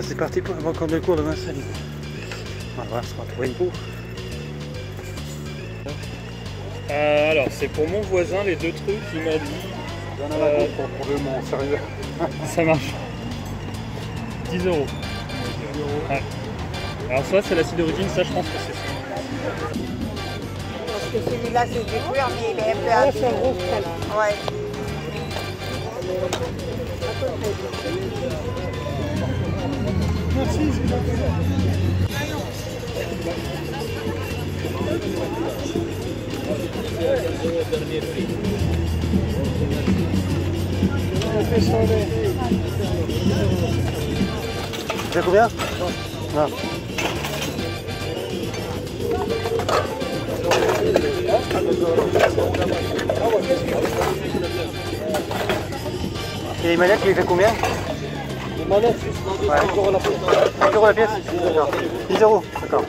c'est parti pour un de cours de Vincennes. On va voir si on va trouver une peau. Alors c'est pour mon voisin les deux trucs, il m'a dit. J'en ai la compte pour mon sérieux. Ça marche. 10 €. Ouais. Alors ça c'est l'acide d'origine, ça je pense que c'est ça. Parce que celui-là c'est du cuir mais il est un peu abîmé. Ouais. Merci. C'est combien? Non. Et les manettes, tu les fais combien? Les manettes, ouais. 5 € la pièce. 5 € la pièce? D'accord. 10 €, d'accord.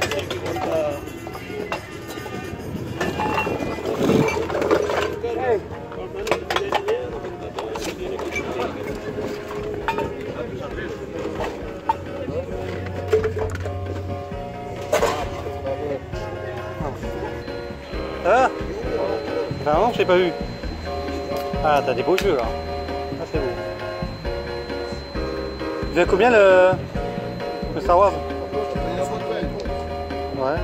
Ah, vraiment, je l'ai pas vu. Ah, t'as des beaux jeux là. Ah, c'est beau. Vous avez combien le Star Wars? Ouais.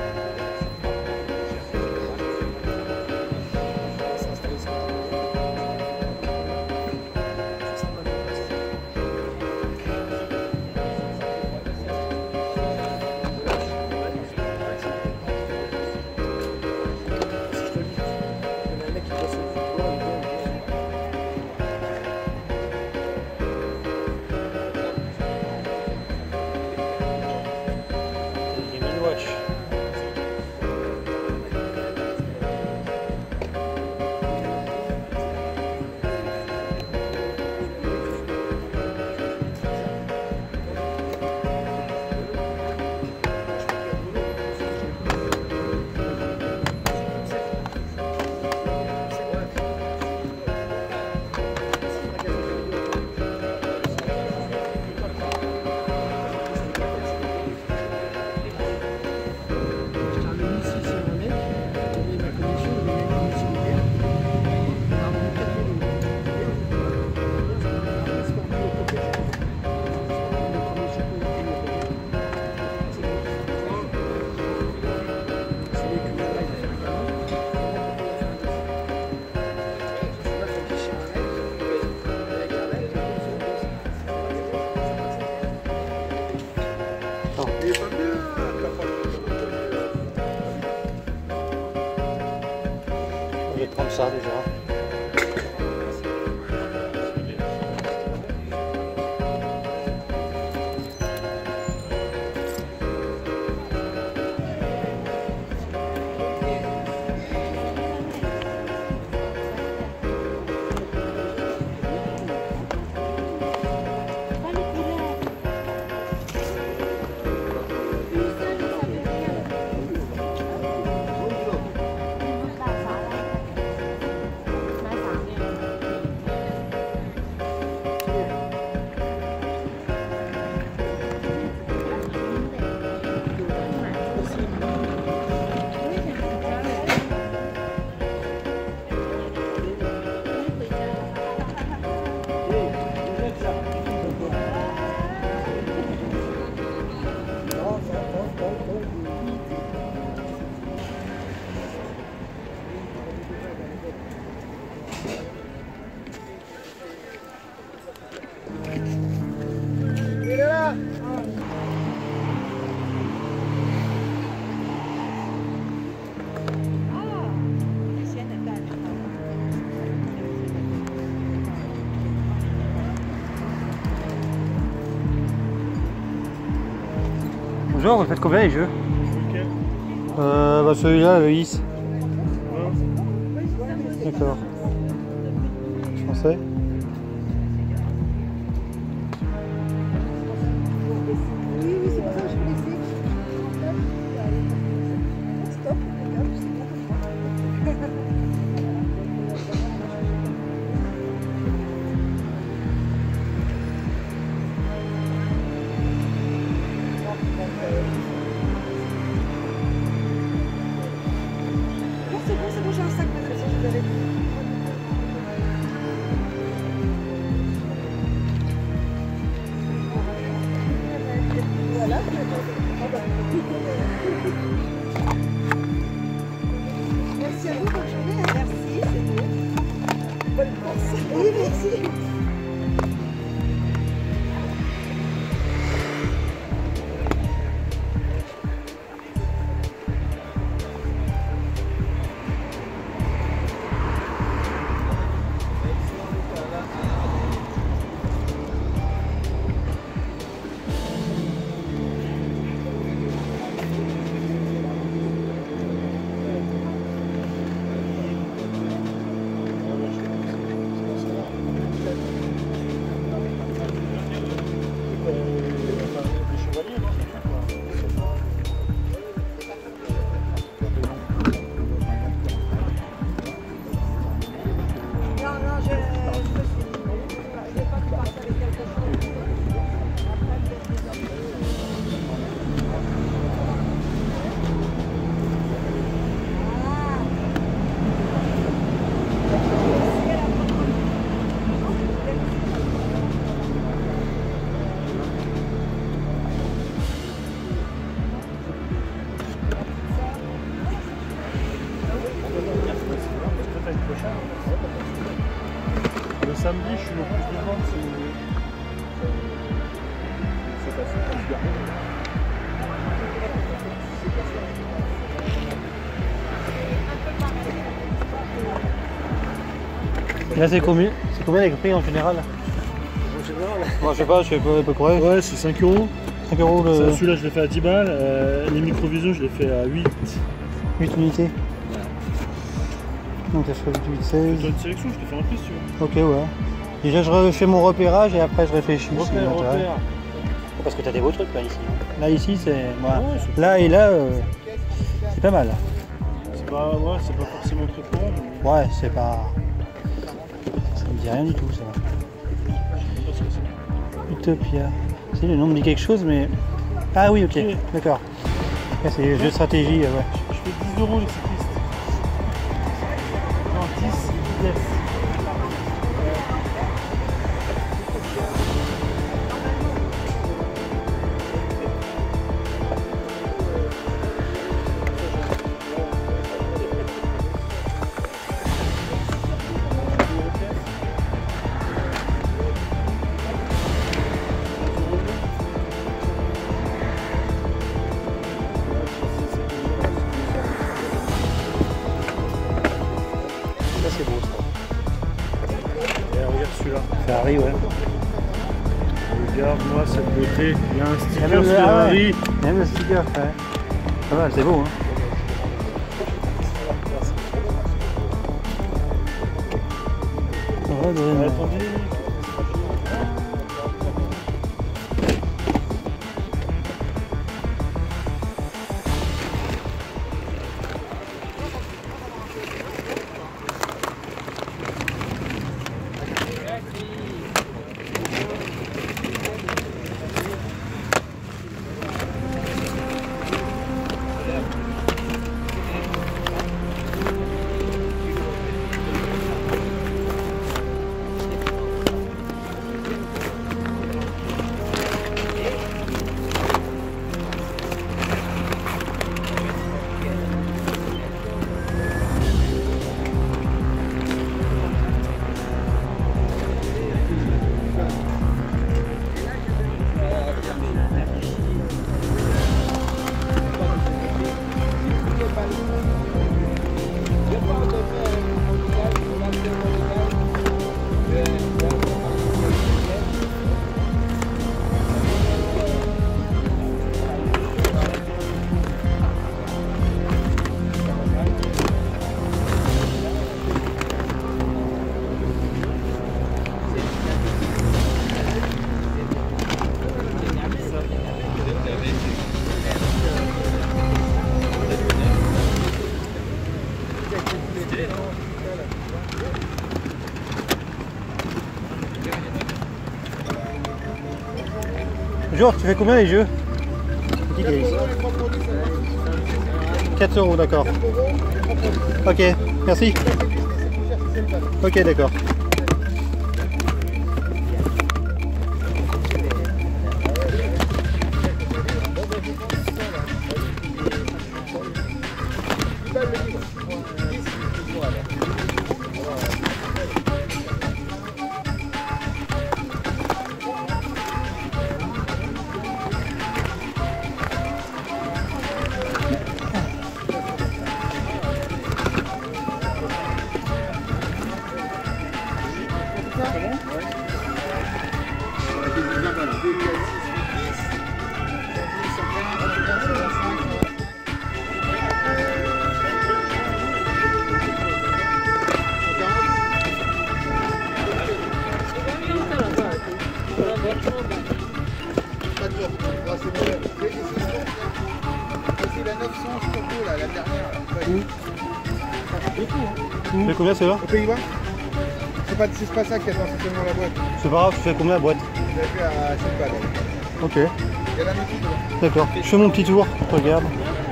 Je vais prendre ça déjà. Bonjour, vous faites combien les jeux? Celui-là, le Is. D'accord. Je pensais. c'est un sac, madame, si vous avez. Voilà. Merci à vous, bonne journée. Merci, c'est bon. Bonne course. Oui, merci. Le samedi, je suis le plus de vente, c'est facile. Et là, c'est combien les prix en général? Moi, je sais pas, je sais pas à peu près. Ouais, c'est 5 €. 5 € le. Celui-là, je l'ai fait à 10 balles. Les micro-visions, je l'ai fait à 8. 8 unités. Donc, t'as choisi 8, 16. Toi, une sélection, je t'ai fait un prix si tu veux. Ok, ouais. Déjà, je refais mon repérage et après, je réfléchis. si ça Repère, m'intéresse. repère. Parce que t'as des beaux trucs là, ici. Là, ici, c'est. Voilà. Ouais, c'est Là et là, c'est pas mal. C'est pas forcément très courant. Mais... Ouais, c'est pas. Ça me dit rien du tout, ça. Utopia. Si, le nom me dit quelque chose, mais. Ah oui, ok, Ok. d'accord. Là, c'est les jeux de stratégie, ouais. Je fais 10 € les cyclistes. Non, 10, yes. Ça, c'est beau, ça. Et regarde celui-là. Ferrari, ouais. Regarde-moi cette beauté. Il y a un Ah, sticker même le- Ferrari. Même le sticker, ouais. Pas mal, c'est beau, hein. Ouais, ouais, ouais. Attendez. Bonjour, tu fais combien les jeux? 4 € d'accord. Ok, Merci. Ok, d'accord. Tu fais combien c'est là? Aux Pays-Bas? C'est pas ça qui attend, c'est seulement la boîte. C'est pas grave, tu fais combien la boîte? Je l'ai fait à 7 balles. Ok. Il y a la musique là. D'accord. Je fais mon petit tour, regarde.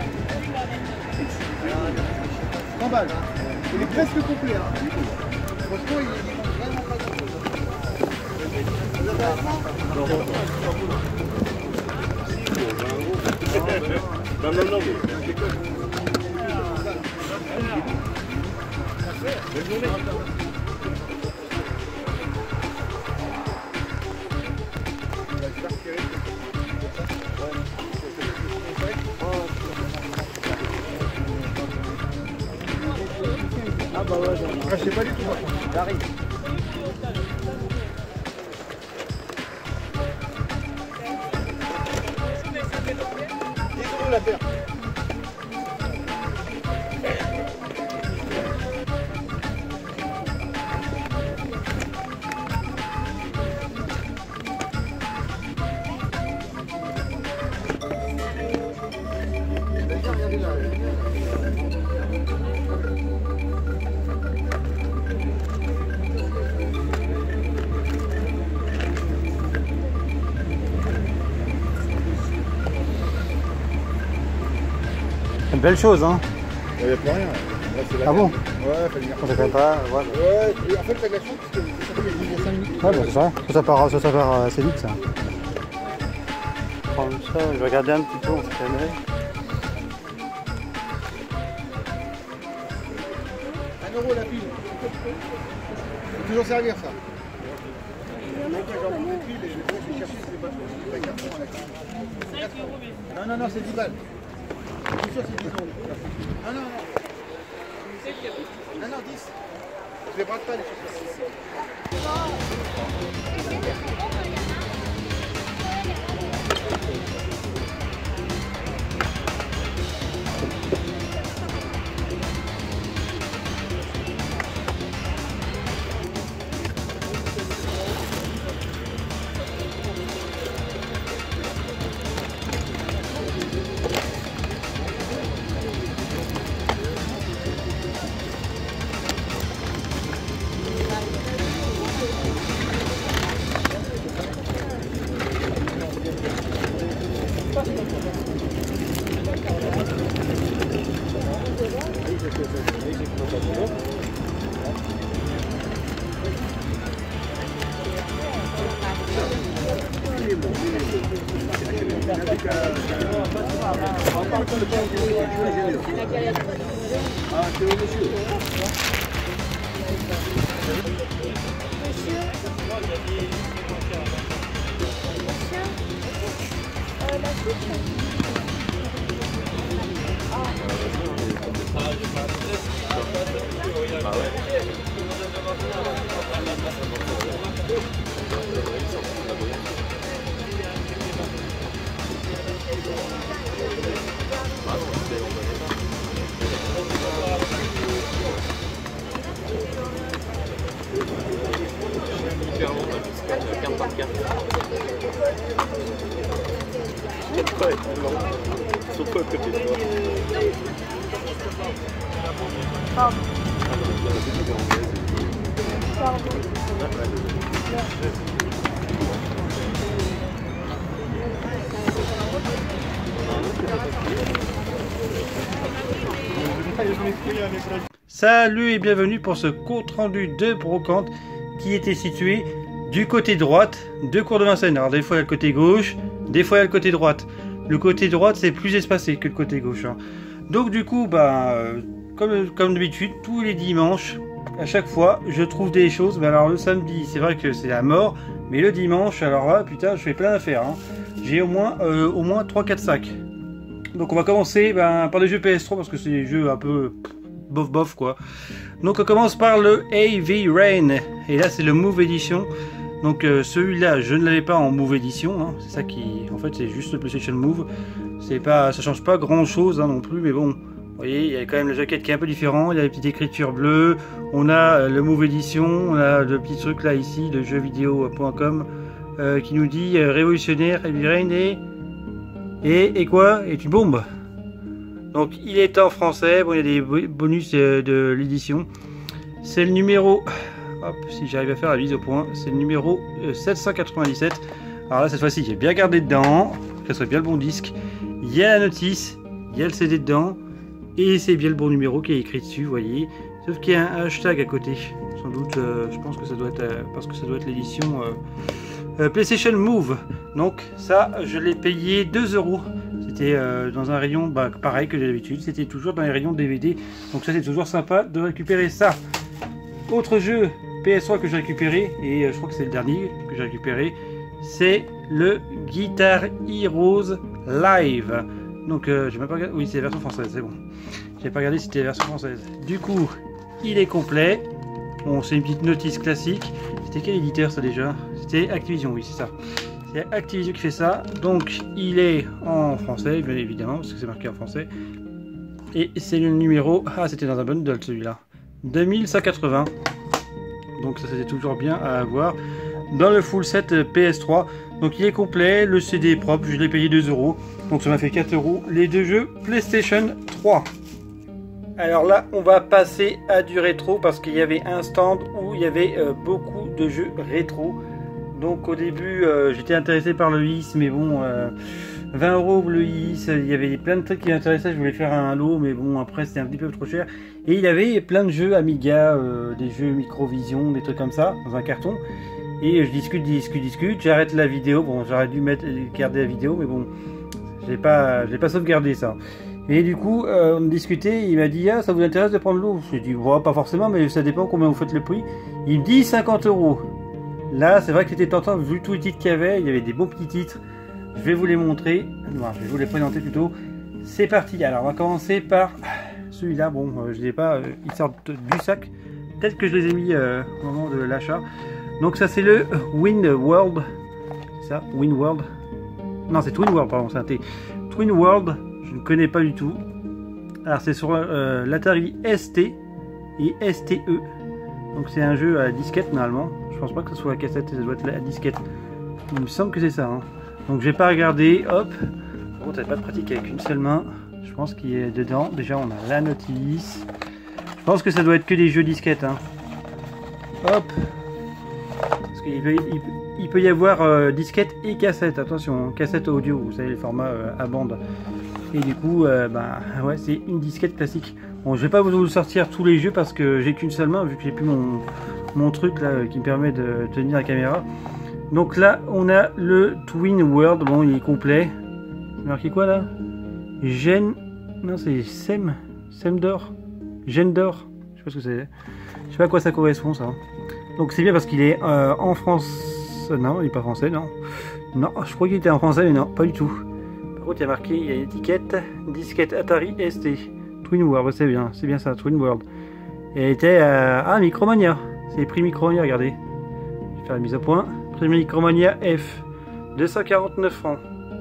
100 balles. Il est presque complet. Hein. Franchement, il est vraiment pas Non. Ah, je sais pas du tout. J'arrive. La terre. Une belle chose, hein. Il n'y a plus rien. Là, c'est la Ah bon? Ouais, fallait venir. On sait quand même pas. Ouais, Ouais, et en fait, t'as de la chance parce que il y a 5 minutes. bah, c'est ça. Ça part assez vite, ça. Prendre ça, je vais regarder un petit peu, on sait jamais. 1 € la pile. Faut toujours servir ça. Non, c'est 10 balles. Je suis sûr que c'est 10 euros. Non. Non, 10. Je les braque pas les choses. Salut et bienvenue pour ce compte rendu de brocante qui était situé du côté droite de Cours de Vincennes. Alors des fois il y a le côté gauche, des fois il y a le côté droite. Le côté droite c'est plus espacé que le côté gauche. Hein. Donc du coup, comme d'habitude, tous les dimanches, à chaque fois, je trouve des choses. Mais alors le samedi, c'est vrai que c'est la mort. Mais le dimanche, alors là, putain, je fais plein d'affaires. Hein. J'ai au moins 3-4 sacs. Donc on va commencer par les jeux PS3 parce que c'est des jeux un peu bof quoi. Donc on commence par le Heavy Rain. Et là c'est le Move Edition. Donc celui-là je ne l'avais pas en Move Edition. Hein. C'est ça qui... En fait c'est juste le PlayStation Move. C'est pas... Ça change pas grand chose hein, non plus. Mais bon, vous voyez, il y a quand même la jaquette qui est un peu différent. Il y a les petites écritures bleues. On a le Move Edition. On a le petit truc là ici de jeuxvideo.com qui nous dit révolutionnaire Heavy Rain et quoi? Et une bombe. Donc il est en français. Bon, il y a des bonus de l'édition. C'est le numéro... Hop, si j'arrive à faire la mise au point. C'est le numéro 797. Alors là, cette fois-ci, j'ai bien gardé dedans. Que ce soit bien le bon disque. Il y a la notice. Il y a le CD dedans. Et c'est bien le bon numéro qui est écrit dessus, vous voyez. Sauf qu'il y a un hashtag à côté. Sans doute, je pense que ça doit être... parce que ça doit être l'édition... PlayStation Move. Donc ça je l'ai payé 2 €. C'était dans un rayon pareil que d'habitude, c'était toujours dans les rayons DVD. Donc ça c'est toujours sympa de récupérer ça. Autre jeu PS3 que j'ai récupéré, et je crois que c'est le dernier que j'ai récupéré, c'est le Guitar Heroes Live. Donc j'ai même pas regardé, oui c'est la version française, c'est bon. J'ai pas regardé si c'était la version française. Du coup il est complet. Bon, c'est une petite notice classique. C'était quel éditeur ça déjà? C'était Activision, oui c'est ça. C'est Activision qui fait ça. Donc il est en français, bien évidemment, parce que c'est marqué en français. Et c'est le numéro... Ah, c'était dans un bundle celui-là. 2180. Donc ça c'était toujours bien à avoir. Dans le full set PS3. Donc il est complet, le CD est propre, je l'ai payé 2 €. Donc ça m'a fait 4 € les deux jeux PlayStation 3. Alors là, on va passer à du rétro parce qu'il y avait un stand où il y avait beaucoup de jeux rétro. Donc au début, j'étais intéressé par le IS, mais bon, 20 € le IS, il y avait plein de trucs qui m'intéressaient. Je voulais faire un lot, mais bon, après c'était un petit peu trop cher. Et il y avait plein de jeux Amiga, des jeux Microvision, des trucs comme ça, dans un carton. Et je discute, j'arrête la vidéo. Bon, j'aurais dû garder la vidéo, mais bon, je l'ai pas sauvegardé ça. Et du coup, on discutait, il m'a dit « Ah, ça vous intéresse de prendre l'eau ?» J'ai dit « Pas forcément, mais ça dépend combien vous faites le prix. » Il me dit 50 €. Là, c'est vrai que c'était tentant, vu tous les titres qu'il y avait des bons petits titres. Je vais vous les montrer, non, je vais vous les présenter plutôt. C'est parti, alors on va commencer par celui-là. Bon, je ne l'ai pas, ils sortent du sac. Peut-être que je les ai mis au moment de l'achat. Donc ça, c'est le Wind World. C'est ça, Wind World. Non, c'est Twin World, pardon, c'est un T. Twin World. Je ne connais pas du tout. Alors c'est sur l'Atari ST et STE. Donc c'est un jeu à la disquette normalement. Je pense pas que ce soit la cassette, ça doit être la disquette. Il me semble que c'est ça. Hein. Donc je vais pas regarder. Hop. Bon, t'as pas de pratique avec une seule main. Je pense qu'il est dedans. Déjà on a la notice. Je pense que ça doit être que des jeux disquettes. Hein. Hop. Parce qu'il peut y avoir disquette et cassette. Attention, cassette audio. Vous savez les formats à bande. Et du coup, ouais, c'est une disquette classique. Bon, je vais pas vous sortir tous les jeux parce que j'ai qu'une seule main, vu que j'ai plus mon truc là qui me permet de tenir la caméra. Donc là, on a le Twin World. Bon, il est complet. C'est marqué quoi là? Non, c'est Semdor. Gendor. Je sais pas ce que c'est. Je sais pas à quoi ça correspond ça. Donc c'est bien parce qu'il est en France. Non, il est pas français, non. Non, je crois qu'il était en français, mais non, pas du tout. Il y a marqué, il y a une étiquette disquette Atari ST Twin World, c'est bien ça, Twin World. Et elle était à Micromania, c'est les prix Micromania, regardez. Je vais faire la mise au point. Prix Micromania F, 249 francs.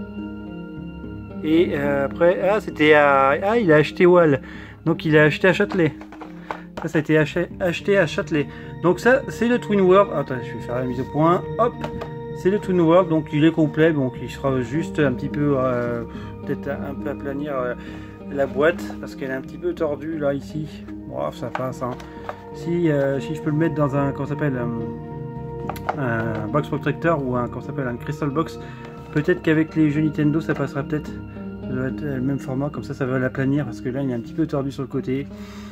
Et après, c'était à. Il a acheté Wall, donc il a acheté à Châtelet. Ça a été acheté à Châtelet. Donc ça, c'est le Twin World. Attends, je vais faire la mise au point. Hop. C'est le Twin World, donc il est complet, donc il sera juste un petit peu, peut-être un peu aplanir la boîte, parce qu'elle est un petit peu tordue là, ici. Bon, ça passe, hein. Si je peux le mettre dans un, comment s'appelle, un box protector ou un, comment s'appelle, un crystal box, peut-être qu'avec les jeux Nintendo ça passera peut-être. Ça doit être le même format, comme ça va l'aplanir, parce que là il est un petit peu tordu sur le côté.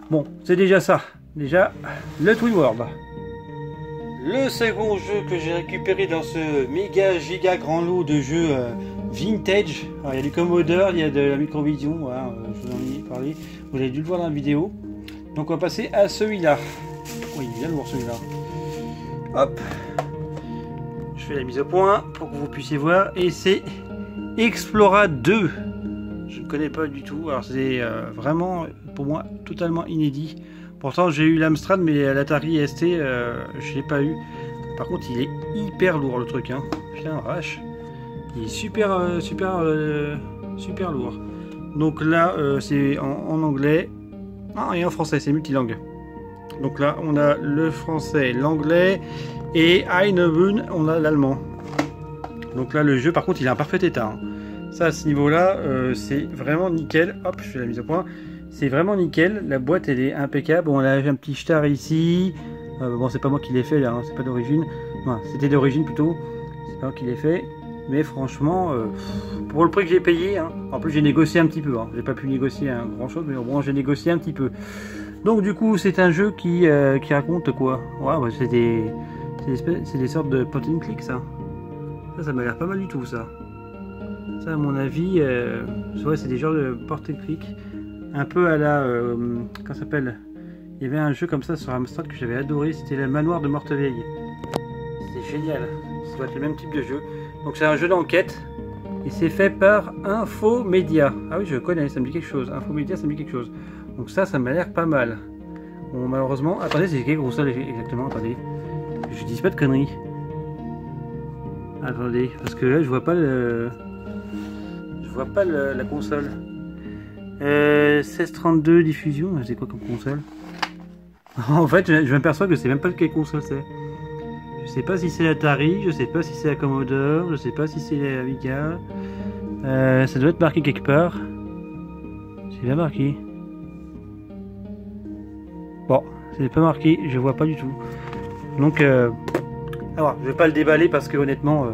Bon, c'est déjà ça. Déjà, le Twin World. Le second jeu que j'ai récupéré dans ce méga giga grand lot de jeux vintage. Alors, il y a du Commodore, il y a de la Microvision, voilà, je vous en ai parlé. Vous avez dû le voir dans la vidéo. Donc on va passer à celui-là. Oui, il est bien lourd celui-là. Hop. Je fais la mise au point pour que vous puissiez voir. Et c'est Explora 2. Je ne connais pas du tout. Alors c'est vraiment pour moi totalement inédit. Pourtant j'ai eu l'Amstrad, mais l'Atari ST je ne l'ai pas eu. Par contre il est hyper lourd le truc, hein. Putain vache. Il est super lourd. Donc là c'est en anglais. Ah, et en français, c'est multilingue. Donc là on a le français, l'anglais et Eindhoven, on a l'allemand. Donc là le jeu par contre il est en parfait état, hein. Ça à ce niveau là c'est vraiment nickel. Hop, je fais la mise au point. C'est vraiment nickel, la boîte elle est impeccable. On a un petit star ici. Bon c'est pas moi qui l'ai fait là, hein. C'est pas d'origine. Enfin, c'était d'origine plutôt. C'est pas moi qui l'ai fait. Mais franchement, pour le prix que j'ai payé, hein. En plus j'ai négocié un petit peu, hein. J'ai pas pu négocier grand chose, mais bon j'ai négocié un petit peu. Donc du coup c'est un jeu qui raconte quoi? Ouais, bah, c'est des sortes de point and click ça. Ça m'a l'air pas mal du tout ça. Ça à mon avis, ouais, c'est des genres de point and click. Un peu à la... comment ça s'appelle? Il y avait un jeu comme ça sur Amstrad que j'avais adoré, c'était le Manoir de Morteveille. C'était génial, ça doit être le même type de jeu. Donc c'est un jeu d'enquête et c'est fait par Infomedia. Ah oui je connais, ça me dit quelque chose. Infomedia ça me dit quelque chose. Donc ça m'a l'air pas mal. Bon malheureusement, attendez c'est quelle console exactement? Attendez, je dis pas de conneries. Attendez, parce que là je vois pas la console. 1632 diffusion, c'est quoi comme console? En fait je m'aperçois que c'est même pas quelle console c'est. Je sais pas si c'est l'Atari, je sais pas si c'est la Commodore, je sais pas si c'est la Amiga. Ça doit être marqué quelque part. C'est bien marqué. Bon, c'est pas marqué, je vois pas du tout. Donc, alors, je vais pas le déballer parce que honnêtement,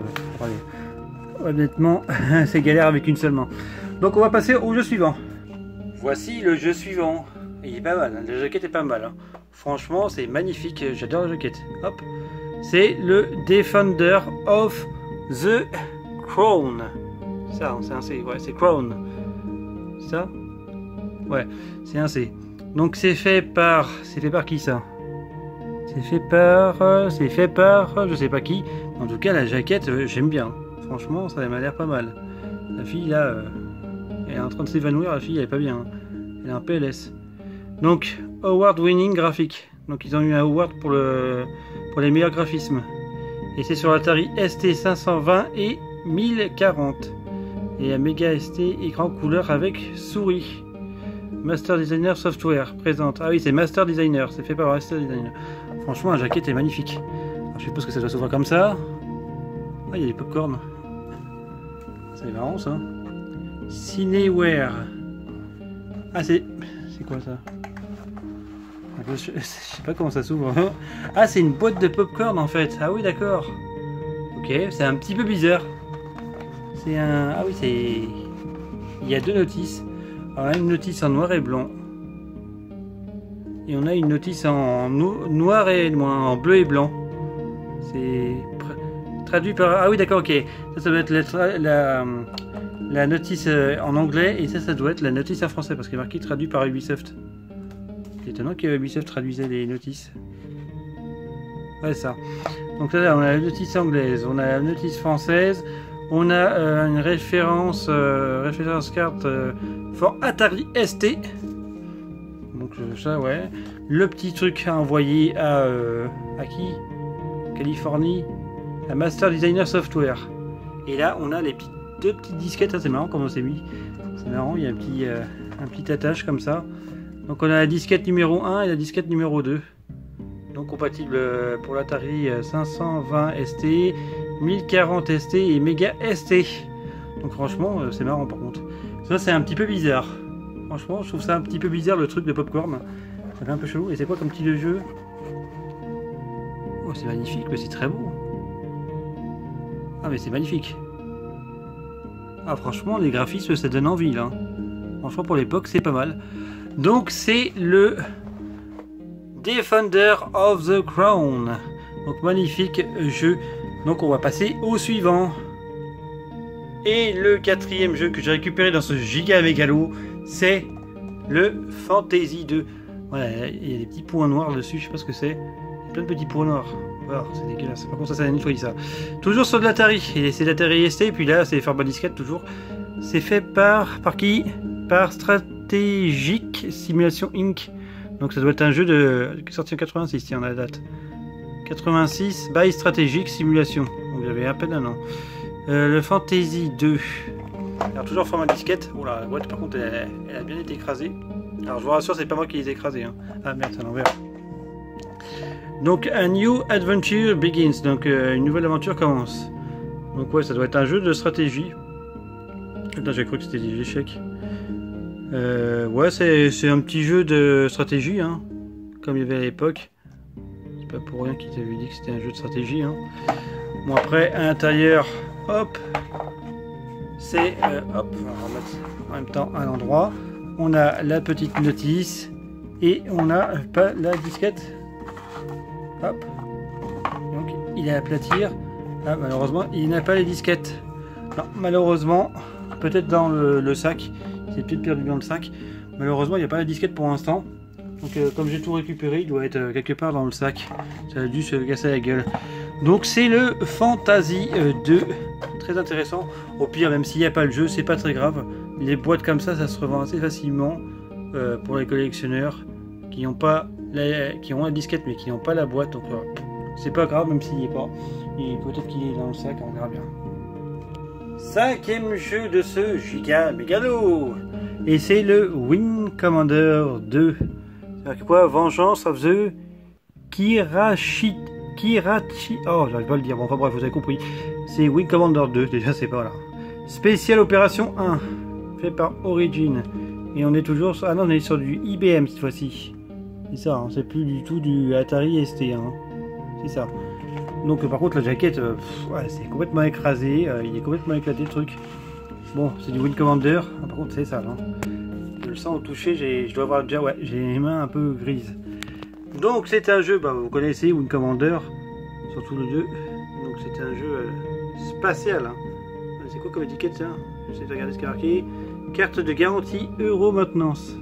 c'est galère avec une seule main. Donc, on va passer au jeu suivant. Voici le jeu suivant. Il est pas mal, hein. La jaquette est pas mal, hein. Franchement, c'est magnifique. J'adore la jaquette. Hop. C'est le Defender of the Crown. Ça, c'est un C. Ouais, c'est Crown. Ça? Ouais, c'est un C. Donc c'est fait par qui ça? C'est fait par je sais pas qui. En tout cas la jaquette j'aime bien. Franchement ça m'a l'air pas mal. La fille là elle est en train de s'évanouir, la fille elle est pas bien. Elle est en PLS. Donc award winning graphique. Donc ils ont eu un award pour les meilleurs graphismes. Et c'est sur l'Atari ST 520 et 1040. Et un méga ST écran couleur avec souris. Master Designer Software présente. Ah oui, c'est Master Designer, c'est fait par Master Designer. Franchement, la jaquette est magnifique. Alors, je suppose que ça doit s'ouvrir comme ça. Ah, il y a des popcorn. C'est marrant ça. Cineware. Ah, c'est quoi ça? Je sais pas comment ça s'ouvre. Ah, c'est une boîte de popcorn en fait. Ah oui, d'accord. Ok, c'est un petit peu bizarre. C'est un. Ah oui, c'est. Il y a deux notices. On a une notice en noir et blanc. Et on a une notice en noir et en bleu et blanc. C'est traduit par... Ah oui d'accord, ok. Ça doit être la notice en anglais et ça doit être la notice en français parce qu'il est marqué traduit par Ubisoft. C'est étonnant que Ubisoft traduisait les notices. Ouais ça. Donc là on a la notice anglaise, on a la notice française. On a une référence carte for Atari ST. Donc ça ouais. Le petit truc à envoyer à qui? Californie. À Master Designer Software. Et là on a les deux petites disquettes. C'est marrant comment c'est mis. C'est marrant, il y a un petit attache comme ça. Donc on a la disquette numéro 1 et la disquette numéro 2. Donc compatible pour l'Atari 520 ST. 1040 ST et Mega ST. Donc franchement c'est marrant par contre. Ça c'est un petit peu bizarre. Franchement je trouve ça un petit peu bizarre le truc de popcorn. Ça fait un peu chelou. Et c'est quoi comme petit de jeu? Oh c'est magnifique, mais c'est très beau. Ah mais c'est magnifique. Ah franchement les graphismes ça donne envie là. Franchement pour l'époque c'est pas mal. Donc c'est le Defender of the Crown. Donc magnifique jeu. Donc on va passer au suivant. Et le quatrième jeu que j'ai récupéré dans ce giga mégalo, c'est le Fantasy 2. Voilà, il y a des petits points noirs dessus, je sais pas ce que c'est. Plein de petits points noirs. Voilà, c'est dégueulasse. Par contre, ça a nettoyé ça. Toujours sur de l'Atari. Et c'est l'Atari ST. Et puis là, c'est Farba Disquette toujours. C'est fait par qui? Par Strategic Simulation Inc. Donc ça doit être un jeu qui est sorti en 86, tiens, la date. 86 by Strategic Simulation. Donc j'avais à peine un an. Le Fantasy 2. Alors toujours format disquette. Oh là, la boîte par contre elle a bien été écrasée. Alors je vous rassure, c'est pas moi qui les ai écrasés. Hein. Ah merde, c'est à l'envers. Donc A New Adventure Begins. Donc une nouvelle aventure commence. Donc ouais, ça doit être un jeu de stratégie. Putain, j'ai cru que c'était des échecs. Ouais, c'est un petit jeu de stratégie, hein, comme il y avait à l'époque. C'est pas pour rien qu'ils t'avaient dit que c'était un jeu de stratégie. Hein. Bon après, à l'intérieur, hop, c'est hop, on va remettre en même temps à l'endroit. On a la petite notice et on a pas la disquette. Hop. Donc il est à aplatir. Ah, malheureusement, il n'a pas les disquettes. Non, malheureusement, peut-être dans le sac. C'est peut-être perdu dans le sac. Malheureusement, il n'y a pas la disquette pour l'instant. Donc, comme j'ai tout récupéré, il doit être quelque part dans le sac. Ça a dû se casser la gueule. Donc, c'est le Fantasy 2. Très intéressant. Au pire, même s'il n'y a pas le jeu, c'est pas très grave. Les boîtes comme ça se revend assez facilement pour les collectionneurs qui ont pas qui ont la disquette mais qui n'ont pas la boîte. Donc, c'est pas grave, même s'il n'y est pas. Et peut-être qu'il est dans le sac, on verra bien. Cinquième jeu de ce giga mégalo. Et c'est le Wing Commander 2. C'est quoi? Vengeance of the Kirachi. Oh, j'arrive pas à le dire. Bon, enfin bref, vous avez compris. C'est Wing Commander 2. Déjà, c'est pas là. Spécial Opération 1. Fait par Origin. Et on est toujours sur... Ah non, on est sur du IBM cette fois-ci. C'est ça, hein, c'est plus du tout du Atari ST. Hein. C'est ça. Donc par contre la jaquette, ouais, c'est complètement écrasé, il est complètement éclaté le truc. Bon, c'est du Wing Commander, ah, par contre c'est sale. Hein. Je le sens au toucher, je dois avoir déjà, ouais, j'ai les mains un peu grises. Donc c'est un jeu, bah, vous connaissez Wing Commander, surtout le 2. Donc c'est un jeu spatial. Hein. C'est quoi comme étiquette ça? J'essaie de regarder ce qu'il y a marqué. Carte de garantie Euro Maintenance.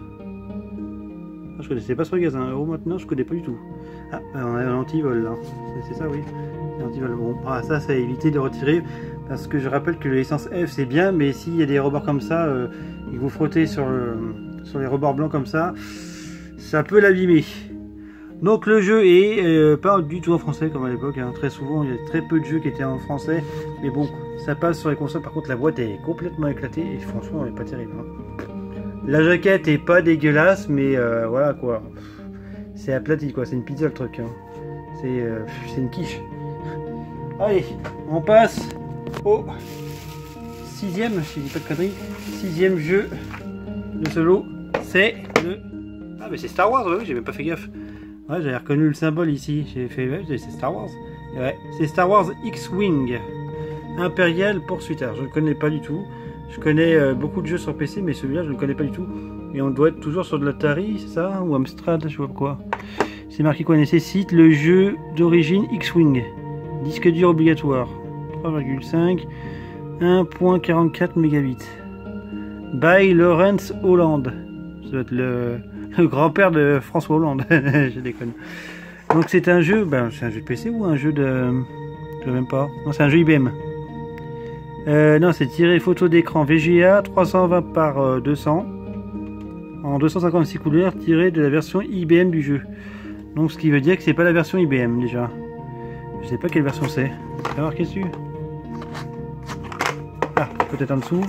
Ah, je connaissais pas ce magasin, Euro Maintenance, je connais pas du tout. Ah, on a un anti-vol là, c'est ça oui. Anti-vol. Bon, ah, ça a évité de retirer parce que je rappelle que l'essence F c'est bien, mais s'il y a des rebords comme ça, et que vous frottez sur les rebords blancs comme ça peut l'abîmer. Donc le jeu est pas du tout en français comme à l'époque, hein. Très souvent il y a très peu de jeux qui étaient en français, mais bon, ça passe sur les consoles. Par contre la boîte est complètement éclatée et franchement elle est pas terrible. Hein. La jaquette est pas dégueulasse, mais voilà quoi. C'est aplati quoi, c'est une pizza le truc. Hein. C'est une quiche. Allez, on passe au sixième, si je dis pas de conneries, sixième jeu de ce lot. C'est le... Ah mais c'est Star Wars, oui, j'ai même pas fait gaffe. Ouais, j'avais reconnu le symbole ici, j'ai fait... Ouais, c'est Star Wars. Et ouais, c'est Star Wars X-Wing. Impérial Poursuite. Alors, je ne connais pas du tout. Je connais beaucoup de jeux sur PC, mais celui-là, je ne connais pas du tout. Et on doit être toujours sur de l'Atari, c'est ça? Ou Amstrad, je vois quoi. C'est marqué qu'on nécessite le jeu d'origine X-Wing. Disque dur obligatoire. 3,5. 1.44 mégabits. By Lawrence Holland. Ça doit être le grand-père de François Hollande. Je déconne. Donc c'est un jeu, ben, c'est un jeu de PC ou un jeu de... Je sais même pas. Non, c'est un jeu IBM. Non, c'est tiré photo d'écran VGA 320 par 200 en 256 couleurs tiré de la version IBM du jeu. Donc ce qui veut dire que c'est pas la version IBM déjà. Je sais pas quelle version c'est. C'est marqué dessus. Ah, peut-être en dessous.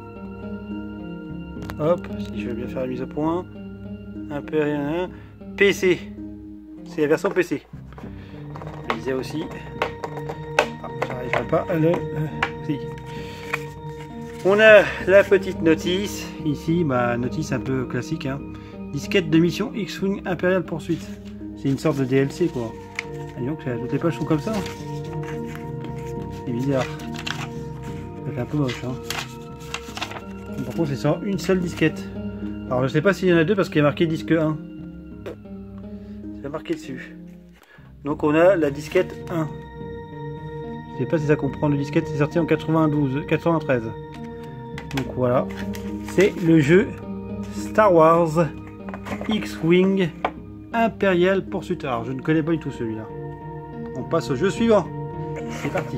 Hop, si je veux bien faire la mise au point. Un peu rien. PC. C'est la version PC. Je lisais aussi. Ah, j'arriverai pas à le... si. On a la petite notice, ici, bah, notice un peu classique, hein. Disquette de mission X-Wing Imperial Poursuite. C'est une sorte de DLC quoi. Ah, donc toutes les pages sont comme ça. C'est bizarre. C'est un peu moche. Hein. Par contre c'est sur une seule disquette. Alors je sais pas s'il y en a deux parce qu'il y a marqué disque 1. C'est marqué dessus. Donc on a la disquette 1. Je sais pas si ça comprend le disquette, c'est sorti en 93. Donc voilà. C'est le jeu Star Wars X-Wing Imperial Pursuit. Alors je ne connais pas du tout celui-là. On passe au jeu suivant. C'est parti.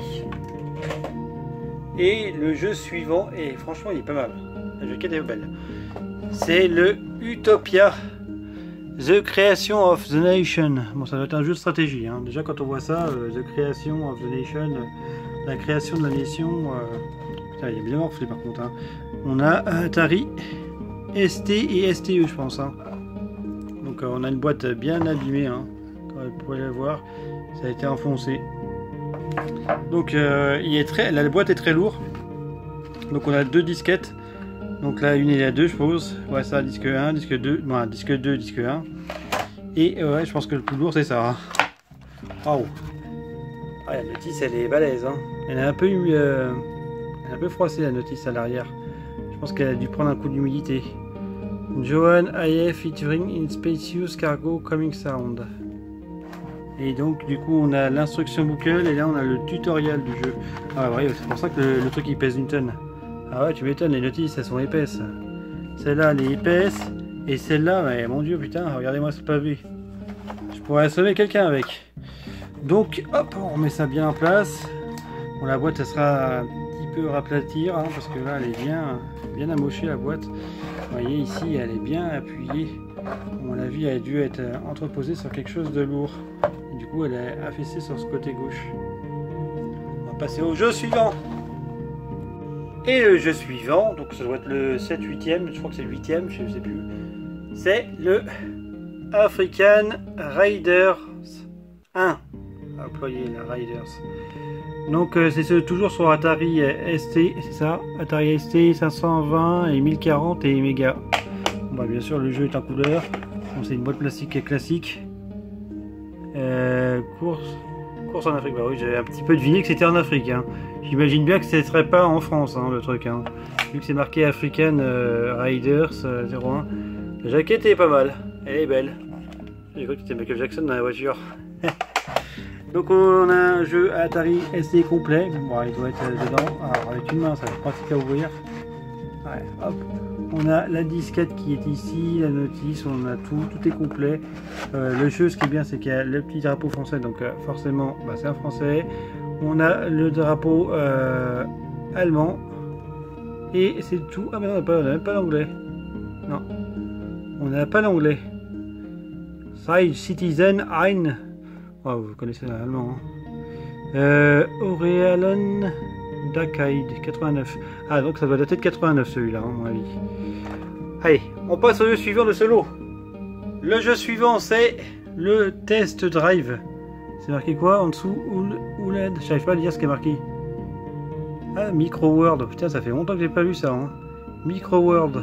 Et le jeu suivant, et franchement il est pas mal. La jaquette est belle. C'est le Utopia The Creation of the Nation. Bon, ça doit être un jeu de stratégie. Hein. Déjà, quand on voit ça, The Creation of the Nation, la création de la nation. Putain, il est bien morflé par contre. Hein. On a Atari, ST et STE, je pense. Hein. Donc, on a une boîte bien abîmée. Hein. Comme vous pouvez la voir, ça a été enfoncé. Donc, la boîte est très lourde. Donc, on a 2 disquettes. Donc là, une et la 2, je suppose. Ouais, ça, disque 1, disque 2. Bon, disque 2, disque 1. Et ouais, je pense que le plus lourd, c'est ça. Hein. Waouh. Ah, la notice, elle est balèze. Hein. Elle est un peu froissée, la notice à l'arrière. Je pense qu'elle a dû prendre un coup d'humidité. Johan IF featuring in Spacious Cargo Coming Sound. Et donc, du coup, on a l'instruction booklet. Et là, on a le tutoriel du jeu. Ah, ouais, c'est pour ça que le truc, il pèse une tonne. Ah ouais, tu m'étonnes, les notices, elles sont épaisses. Celle-là, elle est épaisse. Et celle-là, mais mon dieu, putain, regardez-moi ce pavé. Je pourrais assommer quelqu'un avec. Donc, hop, on remet ça bien en place. Bon, la boîte, ça sera un petit peu raplatir, hein, parce que là, elle est bien amochée, la boîte. Vous voyez, ici, elle est bien appuyée. À mon avis, elle a dû être entreposée sur quelque chose de lourd. Et du coup, elle est affaissée sur ce côté gauche. On va passer au jeu suivant. Et le jeu suivant, donc ça doit être le 7-8e, je crois que c'est le 8e, je ne sais plus. C'est le African Raiders 1. Employé la Raiders. Donc c'est toujours sur Atari ST, c'est ça, Atari ST 520 et 1040 et Mega. Bon, bah, bien sûr le jeu est en couleur. Bon, c'est une boîte plastique classique. Course en Afrique, bah oui, j'avais un petit peu deviné que c'était en Afrique. Hein. J'imagine bien que ce ne serait pas en France, hein, le truc. Hein. Vu que c'est marqué African Raiders 01. La jaquette est pas mal, elle est belle. J'ai cru que c'était Michael Jackson dans la voiture. Donc on a un jeu Atari ST complet. Bon, il doit être dedans. Alors avec une main, ça va être pratique à ouvrir. Ouais, hop. On a la disquette qui est ici, la notice, on a tout est complet. Le jeu, ce qui est bien, c'est qu'il y a le petit drapeau français, donc forcément, bah, c'est un français. On a le drapeau allemand. Et c'est tout. Ah mais non, on n'a même pas l'anglais. Non. On n'a pas l'anglais. Side Citizen Ein. Oh, vous connaissez l'allemand. Hein. Aurealen Dakaid 89. Ah, donc ça doit dater de 89 celui-là, à mon avis. Allez, on passe au jeu suivant de ce lot. Le jeu suivant, c'est le Test Drive. C'est marqué quoi en dessous? OLED. J'arrive pas à lire ce qui est marqué. Ah, Micro World. Putain, ça fait longtemps que j'ai pas vu ça. Hein. Micro World.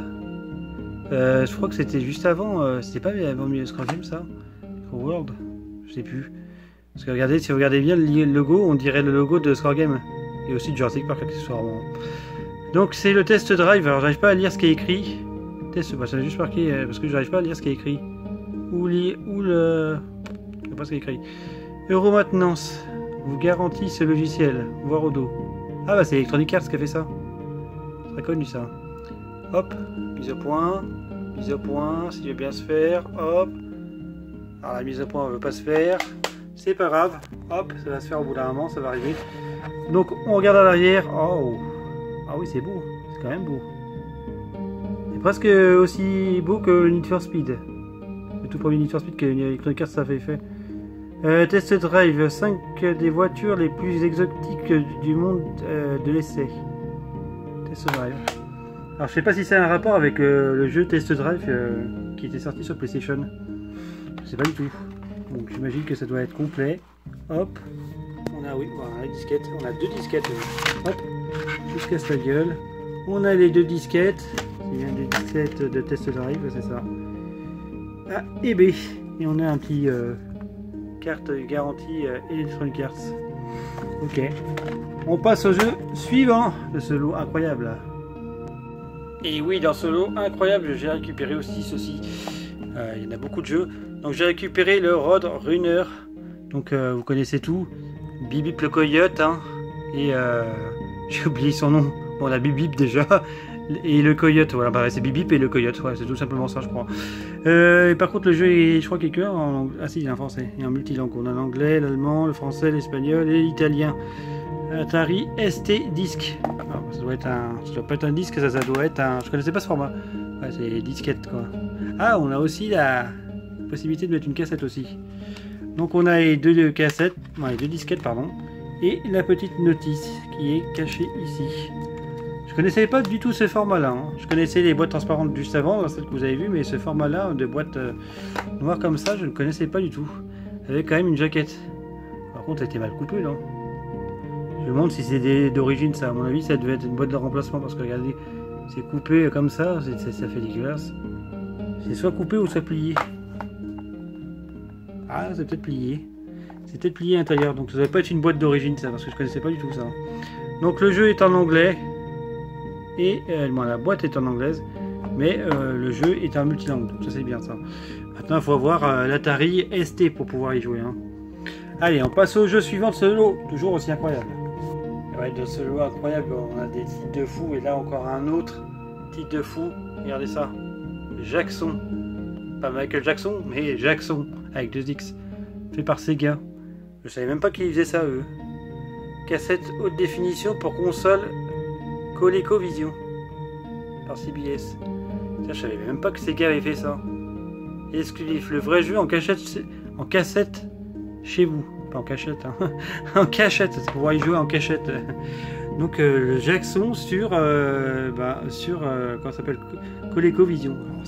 Je crois que c'était juste avant. C'était pas avant le Score Game, ça? Micro World. Je sais plus. Parce que regardez, si vous regardez bien le logo, on dirait le logo de Score Game. Et aussi de Jurassic Park accessoirement. Donc c'est le Test Drive. Alors j'arrive pas à lire ce qui est écrit. Test, bah, ça a juste marqué parce que j'arrive pas à lire ce qui est écrit. Ou le. Je sais pas ce qui est écrit. Euro maintenance. Vous garantit ce logiciel. Voir au dos. Ah bah c'est Electronic Arts qui a fait ça. C'est très connu ça. Hop. Mise au point. Mise au point. Si tu veux bien se faire. Hop. Alors la mise au point ne veut pas se faire. C'est pas grave. Hop. Ça va se faire au bout d'un moment. Ça va arriver. Donc on regarde à l'arrière. Oh. Ah oui c'est beau. C'est quand même beau. C'est presque aussi beau que Need for Speed. Le tout premier Need for Speed que Electronic Arts ça avait fait. Test Drive, 5 des voitures les plus exotiques du monde de l'essai. Test Drive. Alors je sais pas si c'est un rapport avec le jeu Test Drive qui était sorti sur PlayStation. Je sais pas du tout. Donc j'imagine que ça doit être complet. Hop. On a, oui, voilà, la disquette. On a 2 disquettes. Hop. Jusqu'à sa gueule. On a les 2 disquettes. C'est bien 2 disquettes de Test Drive, c'est ça. A et B. Et on a un petit carte garantie Electronic Arts. Ok. On passe au jeu suivant de ce lot incroyable. Et oui, dans ce lot incroyable, j'ai récupéré aussi ceci. Il y en a beaucoup de jeux. Donc j'ai récupéré le Road Runner. Donc vous connaissez tout. Bip le coyote, hein. Et j'ai oublié son nom. Bon, on a Bip déjà. Et le coyote, voilà, bah, c'est Bip et le coyote, ouais, c'est tout simplement ça, je crois. Et par contre, le jeu, je crois qu'il est que en anglais. Ah si, il est en français. Il est en multilangue. On a l'anglais, l'allemand, le français, l'espagnol et l'italien. Atari ST Disc. Alors, ça doit pas être un disque, ça doit être un. Je connaissais pas ce format. Ouais, c'est disquette, quoi. Ah, on a aussi la possibilité de mettre une cassette aussi. Donc on a les deux cassettes, ouais, les deux disquettes, pardon, et la petite notice qui est cachée ici. Je connaissais pas du tout ce format-là. Hein. Je connaissais les boîtes transparentes juste avant, celles que vous avez vues, mais ce format-là de boîte noire comme ça, je ne connaissais pas du tout. Avec quand même une jaquette. Par contre, elle était mal coupée, là. Je me demande si c'est d'origine, ça. À mon avis, ça devait être une boîte de remplacement, parce que regardez, c'est coupé comme ça, ça fait dégueulasse. C'est soit coupé ou soit plié. Ah, c'est peut-être plié. C'est peut-être plié à l'intérieur, donc ça ne doit pas être une boîte d'origine, ça, parce que je connaissais pas du tout ça. Donc le jeu est en anglais. Et bon, la boîte est en anglaise, mais le jeu est en multilangue, donc ça c'est bien ça. Maintenant il faut avoir l'Atari ST pour pouvoir y jouer. Hein. Allez, on passe au jeu suivant de ce lot, toujours aussi incroyable. Ouais, de ce lot incroyable, on a des titres de fou, et là encore un autre titre de fou. Regardez ça, Jackson. Pas Michael Jackson, mais Jackson, avec 2 X. Fait par Sega. Je savais même pas qu'ils faisaient ça, eux. Cassette haute définition pour console ColecoVision par CBS. Tiens, je savais même pas que Sega avait fait ça. Exclusif, le vrai jeu en cassette chez vous. Pas en cachette, hein. En cachette, c'est pour pouvoir y jouer en cachette. Donc le Jackson sur comment ça s'appelle, ColecoVision. Alors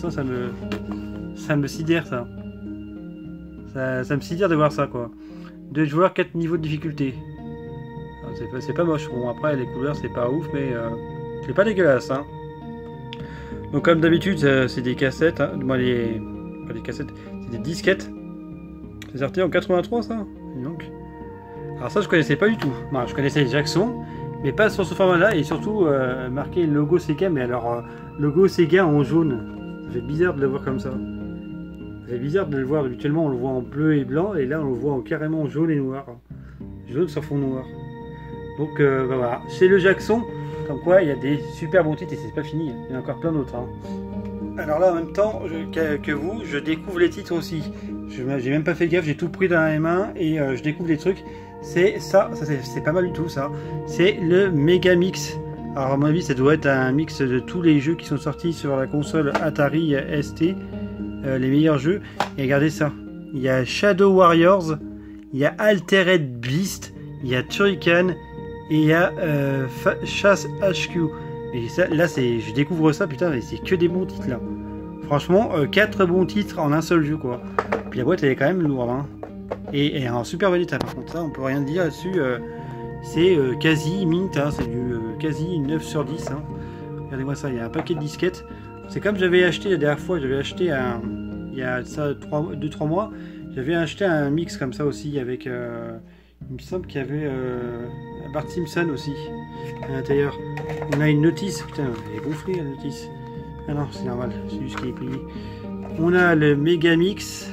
ça me sidère ça. Ça me sidère de voir ça, quoi. 2 joueurs, 4 niveaux de difficulté. C'est pas moche. Bon, après les couleurs c'est pas ouf, mais c'est pas dégueulasse, hein. Donc comme d'habitude c'est des cassettes, hein. Pas des cassettes, c'est des disquettes. C'est sorti en 83 ça. Donc alors ça je connaissais pas du tout. Non, je connaissais Jackson, mais pas sur ce format là, et surtout marqué le logo Sega, mais alors logo Sega en jaune. Ça fait bizarre de le voir comme ça. C'est bizarre de le voir. Habituellement on le voit en bleu et blanc, et là on le voit carrément jaune et noir. Jaune sur fond noir. Donc voilà, c'est le Jackson, comme quoi il y a des super bons titres, et c'est pas fini, il y en a encore plein d'autres. Hein. Alors là en même temps que vous, je découvre les titres aussi. J'ai même pas fait gaffe, j'ai tout pris dans les mains et je découvre des trucs. C'est ça c'est pas mal du tout ça. C'est le Megamix. Alors à mon avis ça doit être un mix de tous les jeux qui sont sortis sur la console Atari ST, les meilleurs jeux. Et regardez ça, il y a Shadow Warriors, il y a Altered Beast, il y a Turrican, et il y a Chasse HQ. Et ça, là, je découvre ça, putain, c'est que des bons titres là. Franchement, 4 bons titres en un seul jeu, quoi. Puis la boîte, elle est quand même lourde, hein. Et en super bon état, par contre, ça, on peut rien dire là-dessus. C'est quasi mint, hein, c'est du quasi 9 sur 10. Hein. Regardez-moi ça, il y a un paquet de disquettes. C'est comme j'avais acheté la dernière fois, il y a ça 2-3 mois, j'avais acheté un mix comme ça aussi avec. Il me semble qu'il y avait Bart Simpson aussi à l'intérieur. On a une notice, putain, elle est gonflée la notice. Ah non, c'est normal, c'est juste qu'il est plié. On a le Megamix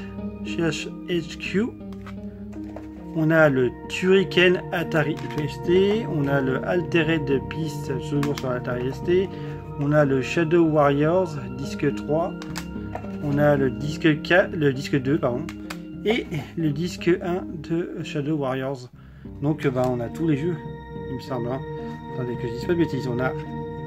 HQ. On a le Turrican Atari ST. On a le Altered Beast, toujours sur l'Atari ST. On a le Shadow Warriors, disque 3. On a le disque 2, pardon. Et le disque 1 de Shadow Warriors. Donc on a tous les jeux, il me semble. Hein. Attendez que je dise pas de bêtises. On a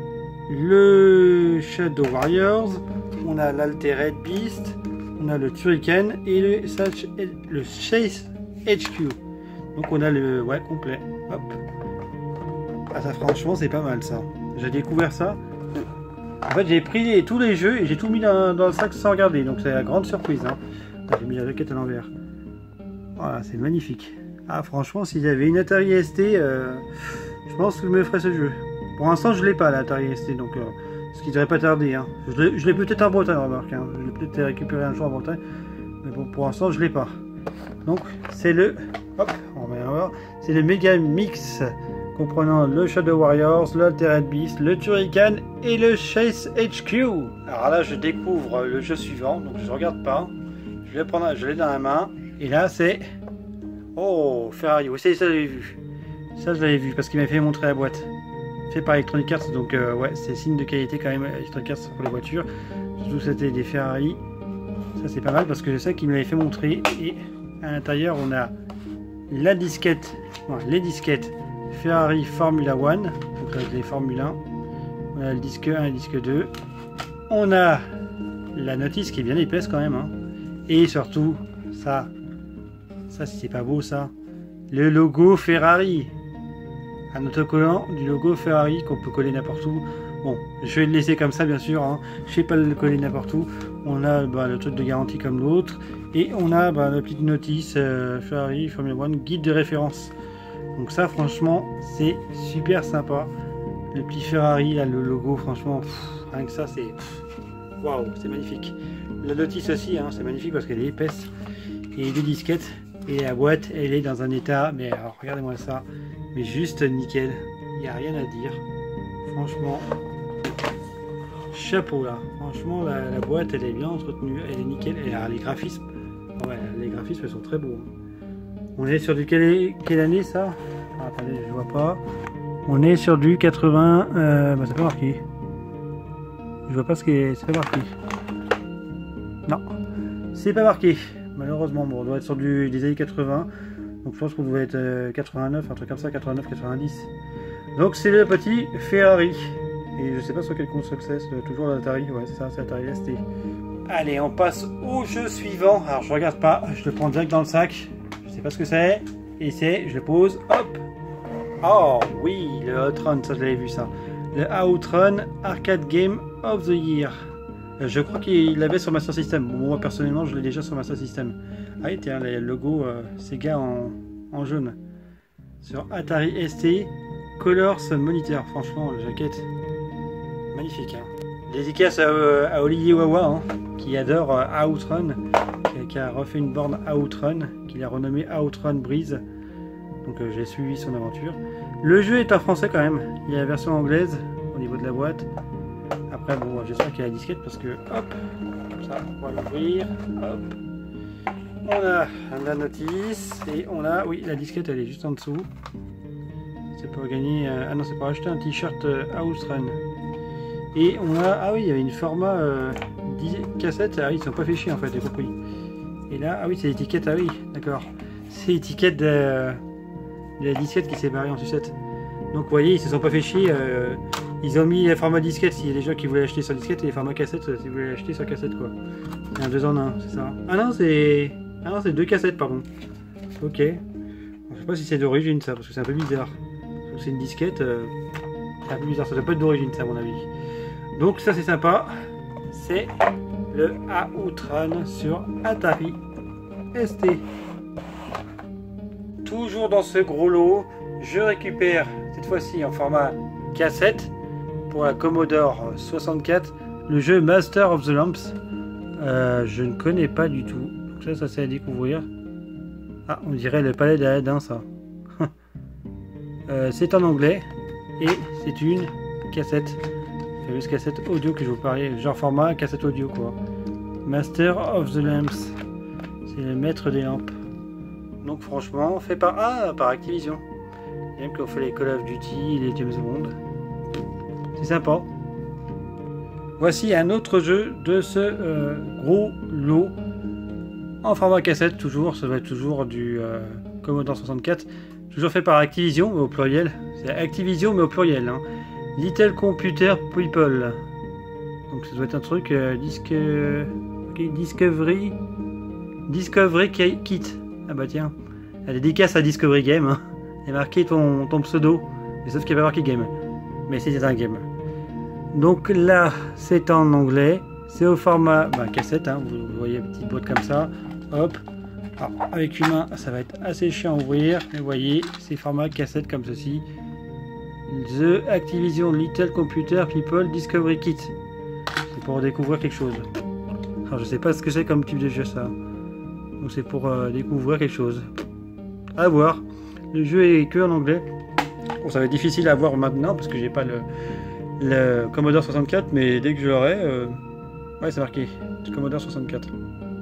le Shadow Warriors, on a l'Altered Beast, on a le Turrican et le Chase HQ. Donc on a le complet. Hop. Ah ça franchement c'est pas mal ça. J'ai découvert ça. En fait j'ai pris tous les jeux et j'ai tout mis dans le sac sans regarder. Donc c'est la grande surprise. Hein. J'ai mis la jaquette à l'envers. Voilà, c'est magnifique. Ah, franchement, s'il y avait une Atari ST, je pense que je me ferais ce jeu. Pour l'instant, je l'ai pas, l'Atari ST, donc ce qui devrait pas tarder. Hein. Je l'ai peut-être en Bretagne, remarque. Hein. Je l'ai peut-être récupéré un jour en Bretagne. Mais bon, pour l'instant, je l'ai pas. Donc, c'est le. Hop, on va voir. C'est le Megamix comprenant le Shadow Warriors, le Altered Beast, le Turrican et le Chase HQ. Alors là, je découvre le jeu suivant, donc je regarde pas. je l'ai dans la main. Et là, c'est... Oh, Ferrari. Oui, ça, je l'avais vu. Ça, je l'avais vu parce qu'il m'avait fait montrer la boîte. Fait par Electronic Arts, donc ouais, c'est signe de qualité quand même, Electronic Arts pour les voitures. Surtout c'était des Ferrari. Ça, c'est pas mal parce que je sais qu'il me l'avait fait montrer. Et à l'intérieur, on a la disquette, les disquettes Ferrari Formula One, donc avec les Formule 1. On a le disque 1 et le disque 2. On a la notice qui est bien épaisse quand même, hein. Et surtout ça si c'est pas beau ça, le logo Ferrari, un autocollant du logo Ferrari qu'on peut coller n'importe où. Bon, je vais le laisser comme ça bien sûr, hein. Je vais pas le coller n'importe où. On a le truc de garantie comme l'autre et on a la petite notice Ferrari Formula One guide de référence. Donc ça franchement c'est super sympa. Le petit Ferrari là, le logo franchement, rien que ça c'est waouh, c'est magnifique. La notice aussi, hein, c'est magnifique parce qu'elle est épaisse et des disquettes et la boîte elle est dans un état, mais alors regardez-moi ça, mais juste nickel, il n'y a rien à dire. Franchement, chapeau là. Franchement la boîte elle est bien entretenue, elle est nickel. Et alors, les graphismes, ouais, les graphismes sont très beaux. On est sur du quelle année ça? Ah, attendez, je vois pas. On est sur du 80. C'est pas marqué. Je vois pas ce qui est. C'est pas marqué. Non, c'est pas marqué. Malheureusement, bon, on doit être sur des années 80. Donc je pense qu'on doit être 89, un truc comme ça, 89, 90. Donc c'est le petit Ferrari. Et je sais pas sur quelle console c'est, toujours l'Atari. Ouais, c'est ça, c'est Atari ST. Allez, on passe au jeu suivant. Alors je regarde pas, je le prends direct dans le sac. Je sais pas ce que c'est. Et je le pose, hop. Oh oui, le Outrun, ça je l'avais vu ça. Le Outrun Arcade Game of the Year. Je crois qu'il l'avait sur Master System. Bon, moi personnellement je l'ai déjà sur Master System. Ah oui, tiens, le logo Sega en jaune. Sur Atari ST Colors Monitor. Franchement, la jaquette, magnifique. Hein. Dédicace à Olivier Wawa, hein, qui adore Outrun, qui a refait une borne Outrun, qu'il a renommé Outrun Breeze. Donc j'ai suivi son aventure. Le jeu est en français quand même. Il y a la version anglaise au niveau de la boîte. Après bon, j'espère qu'il y a la disquette parce que hop, comme ça on va l'ouvrir. Hop. On a la notice et on a, oui, la disquette elle est juste en dessous. C'est pour gagner, ah non c'est pour acheter un t-shirt Outrun. Et on a, ah oui, il y avait une format 10 cassettes, ah oui, ils sont pas fait chier en fait, j'ai compris. Et là, ah oui, c'est l'étiquette, ah oui, d'accord. C'est l'étiquette de la disquette qui s'est barrée en sucette. Donc vous voyez, ils se sont pas fait chier, ils ont mis les formats disquette s'il y a des gens qui voulaient acheter sur disquette et les formats cassettes si vous voulez acheter sur cassette quoi. Un 2 en 1, c'est ça. Ah non, c'est 2 cassettes, pardon. Ok. Je sais pas si c'est d'origine ça, parce que c'est un peu bizarre. C'est une disquette, c'est un peu bizarre, ça doit pas être d'origine ça à mon avis. Donc ça c'est sympa, c'est le Outrun sur Atari ST. Toujours dans ce gros lot, je récupère cette fois-ci en format cassette pour la Commodore 64 le jeu Master of the Lamps. Je ne connais pas du tout, donc ça c'est à découvrir. Ah, on dirait le palais d'Aladin ça. C'est en anglais et c'est une cassette. Fameuse cassette audio que je vous parlais, genre format cassette audio quoi. Master of the Lamps, c'est le maître des lampes. Donc franchement, fait par Activision. Même qu'on fait les Call of Duty, les James Bond. C'est sympa. Voici un autre jeu de ce gros lot en format cassette toujours. Ça va être toujours du Commodore 64. Toujours fait par Activision, mais au pluriel. C'est Activision, mais au pluriel. Hein. Little Computer People. Donc ça doit être un truc Discovery Kit. Ah bah tiens, la dédicace à Discovery Game. Hein. Il y a marqué ton pseudo, mais sauf qu'il n'y a pas marqué game. Mais c'était un game. Donc là, c'est en anglais. C'est au format cassette. Hein. Vous voyez une petite boîte comme ça. Hop. Alors, avec une main, ça va être assez chiant à ouvrir. Mais vous voyez, c'est format cassette comme ceci. The Activision Little Computer People Discovery Kit. C'est pour découvrir quelque chose. Alors je sais pas ce que c'est comme type de jeu ça. Donc c'est pour découvrir quelque chose. À voir. Le jeu est que en anglais. Bon, ça va être difficile à voir maintenant parce que j'ai pas le Commodore 64, mais dès que je l'aurai, ouais c'est marqué Commodore 64.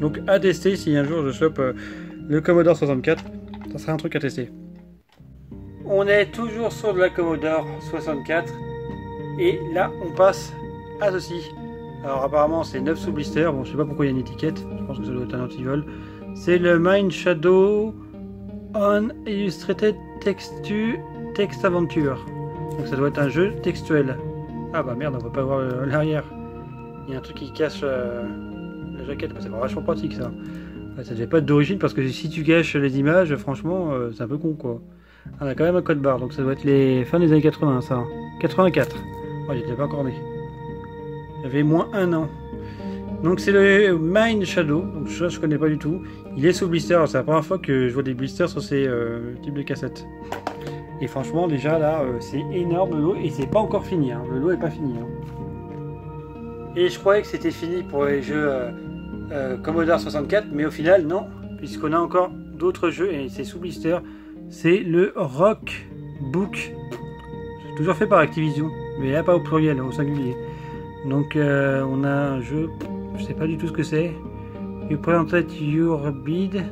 Donc à tester si un jour je chope le Commodore 64, ça sera un truc à tester. On est toujours sur de la Commodore 64 et là on passe à ceci. Alors apparemment c'est 9 sous blister, bon je sais pas pourquoi il y a une étiquette, je pense que ça doit être un antivol. C'est le Mind Shadow on Illustrated Text Adventure. Donc ça doit être un jeu textuel. Ah bah merde, on va pas voir l'arrière. Il y a un truc qui cache la jaquette, c'est vachement pratique ça. Ouais, ça devait pas être d'origine parce que si tu caches les images, franchement c'est un peu con quoi. On a quand même un code barre, donc ça doit être les fins des années 80 ça. 84. Oh, j'étais pas encore né. J'avais moins 1 an. Donc c'est le Mind Shadow, donc ça je connais pas du tout. Il est sous blister, c'est la première fois que je vois des blisters sur ces types de cassettes. Et franchement déjà là c'est énorme le lot et c'est pas encore fini, hein. Le lot est pas fini. Hein. Et je croyais que c'était fini pour les jeux Commodore 64, mais au final non, puisqu'on a encore d'autres jeux et c'est sous blister. C'est le Rock Book, toujours fait par Activision, mais là pas au pluriel, au singulier. Donc on a un jeu, je sais pas du tout ce que c'est. You presented your bid.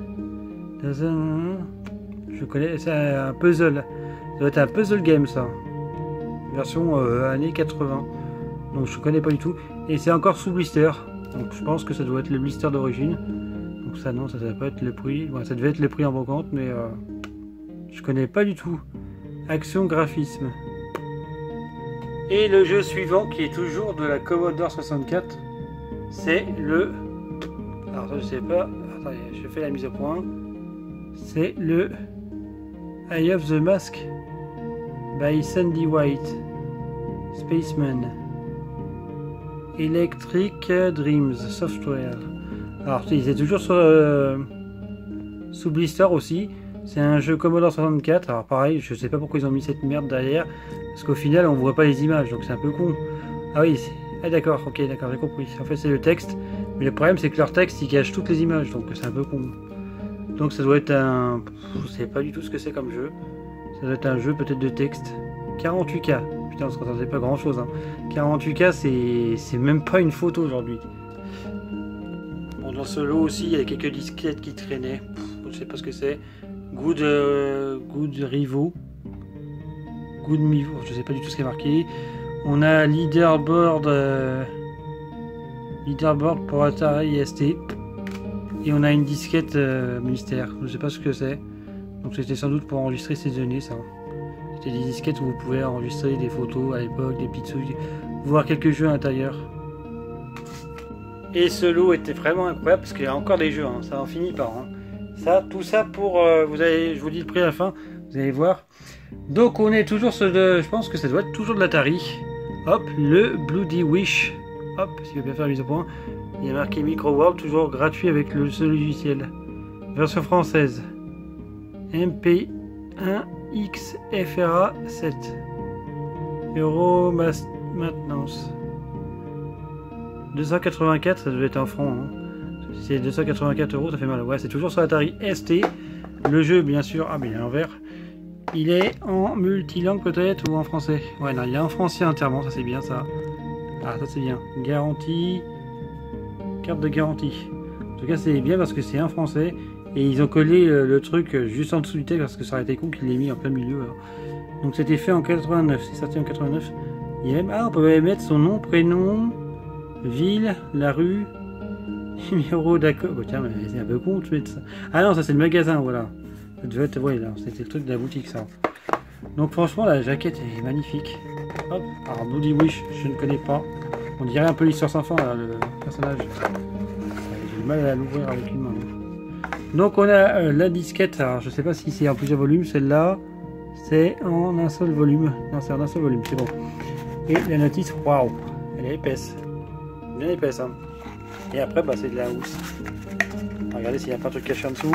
Je connais, c'est un puzzle. Ça doit être un puzzle game ça. Version années 80. Donc je connais pas du tout. Et c'est encore sous blister. Donc je pense que ça doit être le blister d'origine. Donc ça non, ça doit pas être le prix. Bon, ça devait être le prix en brocante, mais je connais pas du tout. Action graphisme. Et le jeu suivant qui est toujours de la Commodore 64, c'est le... Alors ça je sais pas, attendez, je fais la mise au point. C'est le Eye of the Mask by Sandy White, Spaceman, Electric Dreams Software. Alors c'est toujours sous blister aussi. C'est un jeu Commodore 64, alors pareil, je sais pas pourquoi ils ont mis cette merde derrière, parce qu'au final on voit pas les images, donc c'est un peu con. Ah oui, ah d'accord, ok, d'accord, j'ai compris. En fait c'est le texte, mais le problème c'est que leur texte il cache toutes les images, donc c'est un peu con. Donc ça doit être un... Je sais pas du tout ce que c'est comme jeu. Ça doit être un jeu peut-être de texte. 48K, putain on se contentait pas grand chose. Hein. 48K c'est même pas une photo aujourd'hui. Bon dans ce lot aussi il y a quelques disquettes qui traînaient, je sais pas ce que c'est. Good Rivo, Good Mivo, je sais pas du tout ce qui est marqué. On a Leaderboard pour Atari ST. Et on a une disquette mystère, je sais pas ce que c'est. Donc c'était sans doute pour enregistrer ces données ça. C'était des disquettes où vous pouvez enregistrer des photos à l'époque, des petites souris, voir quelques jeux à l'intérieur. Et ce lot était vraiment incroyable parce qu'il y a encore des jeux, hein, ça en finit pas. Hein. Ça, tout ça pour, je vous dis le prix à la fin, vous allez voir. Donc on est toujours sur de, je pense que ça doit être toujours de l'Atari. Hop, le Bloody Wish. Hop, si vous bien faire la mise au point. Il y a marqué Micro World, toujours gratuit avec ce logiciel. Version française. MP1XFRA 7. Euro maintenance. 284, ça devait être en francs. Hein. Si c'est 284 €, ça fait mal. Ouais, c'est toujours sur Atari ST. Le jeu, bien sûr. Ah, mais il est en vert. Il est en multilangue peut-être ou en français. Ouais, non, il est en français entièrement. Ça, c'est bien ça. Ah, ça, c'est bien. Garantie. Carte de garantie. En tout cas, c'est bien parce que c'est en français. Et ils ont collé le truc juste en dessous du texte parce que ça aurait été con qu'ils l'aient mis en plein milieu. Alors. Donc, c'était fait en 89. C'est sorti en 89. Il y a même... Ah, on peut mettre son nom, prénom, ville, la rue. Numéro d'accord. Oh, tiens, mais c'est un peu con de mettre ça. Ah non, ça c'est le magasin, voilà. Ça devait être, ouais, là, c'était le truc de la boutique, ça. Donc franchement, la jaquette est magnifique. Hop. Alors, Bloody Wish, je ne connais pas. On dirait un peu l'histoire sans fin, là, le personnage. J'ai du mal à l'ouvrir avec une main. Donc on a la disquette. Alors, je sais pas si c'est en plusieurs volumes. Celle-là, c'est en un seul volume. Non, c'est en un seul volume, c'est bon. Et la notice, waouh, elle est épaisse. Bien épaisse, hein. Et après, bah, c'est de la housse. Regardez s'il n'y a pas de truc caché en dessous.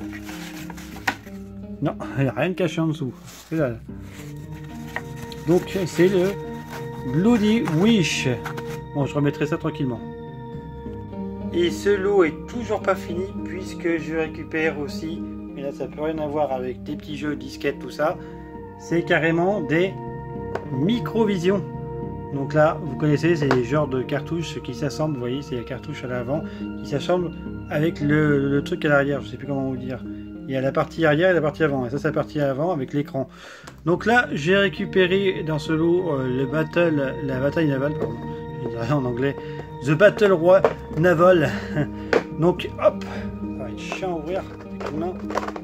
Non, il n'y a rien de caché en dessous. C'est là. Donc, c'est le Bloody Wish. Bon, je remettrai ça tranquillement. Et ce lot est toujours pas fini puisque je récupère aussi, mais là ça peut rien à voir avec des petits jeux, disquettes, tout ça. C'est carrément des Microvision. Donc là, vous connaissez, c'est les genres de cartouches qui s'assemblent, vous voyez, c'est les cartouches à l'avant qui s'assemblent avec le truc à l'arrière, je sais plus comment vous dire. Il y a la partie arrière et la partie avant, et ça c'est la partie avant avec l'écran. Donc là j'ai récupéré dans ce lot la bataille navale, pardon, je dirais en anglais, The Battle Roi Naval. Donc hop, ça va être chiant à ouvrir avec une main.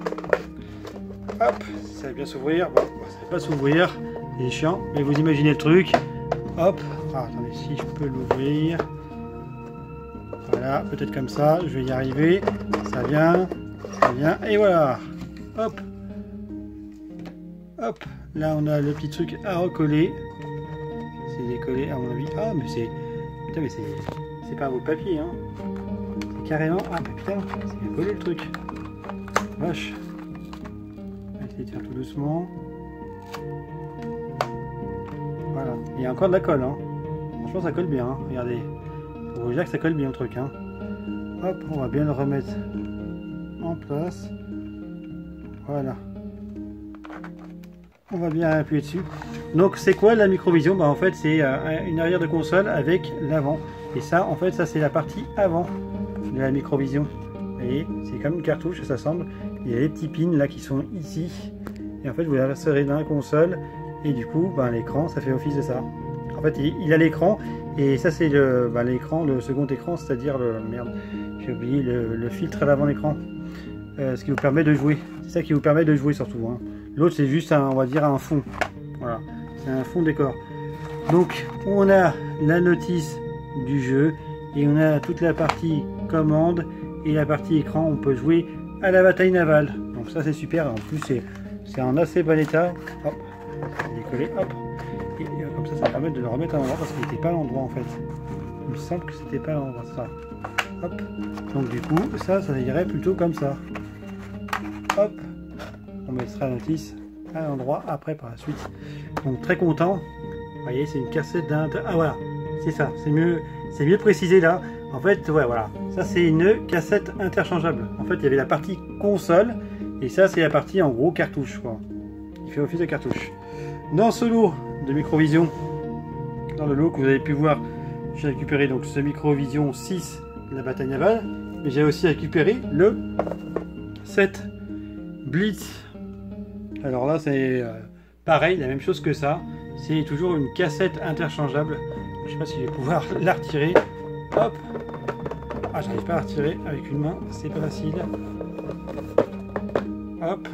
Hop, ça va bien s'ouvrir, bon, ça va pas s'ouvrir, c'est chiant, mais vous imaginez le truc. Hop, attendez si je peux l'ouvrir. Voilà, peut-être comme ça, je vais y arriver, ça vient, et voilà. Hop, hop, là on a le petit truc à recoller. C'est décollé à mon avis. Ah mais c'est, putain mais c'est pas un bout de papier hein. C'est carrément, ah mais putain, c'est bien collé le truc. Vache. On va essayer de faire tout doucement. Voilà, il y a encore de la colle hein. Franchement ça colle bien, hein. Regardez. Faut vous dire que ça colle bien le truc hein. Hop, on va bien le remettre en place. Voilà. On va bien appuyer dessus. Donc c'est quoi la microvision? Bah en fait c'est une arrière de console avec l'avant. Et ça en fait ça c'est la partie avant de la microvision. Vous voyez, c'est comme une cartouche, ça semble. Il y a les petits pins là qui sont ici. Et en fait vous l'insérez dans la console. Et du coup bah, l'écran ça fait office de ça. En fait il a l'écran. Et ça c'est l'écran, le second écran, c'est-à-dire le... Merde, j'ai oublié le filtre à l'avant l'écran. Ce qui vous permet de jouer. C'est ça qui vous permet de jouer surtout. Hein. L'autre c'est juste on va dire un fond. Voilà, c'est un fond décor. Donc on a la notice du jeu et on a toute la partie commande et la partie écran. On peut jouer à la bataille navale. Donc ça c'est super. En plus c'est en assez bon état. Hop, décoller, hop. Et comme ça permet de le remettre à l'endroit parce qu'il n'était pas à l'endroit en fait. Il me semble que c'était pas à l'endroit ça. Hop. Donc du coup ça irait plutôt comme ça. Hop. On mettra la notice à l'endroit après par la suite. Donc très content. Vous voyez c'est une cassette ah voilà. C'est ça. C'est mieux précisé là. En fait ouais voilà. Ça c'est une cassette interchangeable. En fait il y avait la partie console et ça c'est la partie en gros cartouche quoi. Il fait office de cartouche. Dans ce lot de microvision, dans le lot que vous avez pu voir, j'ai récupéré donc ce microvision 6 de la bataille navale, mais j'ai aussi récupéré le 7 Blitz. Alors là c'est pareil, la même chose que ça, c'est toujours une cassette interchangeable. Je sais pas si je vais pouvoir la retirer. Hop, ah j'arrive pas à la retirer avec une main, c'est pas facile. Hop.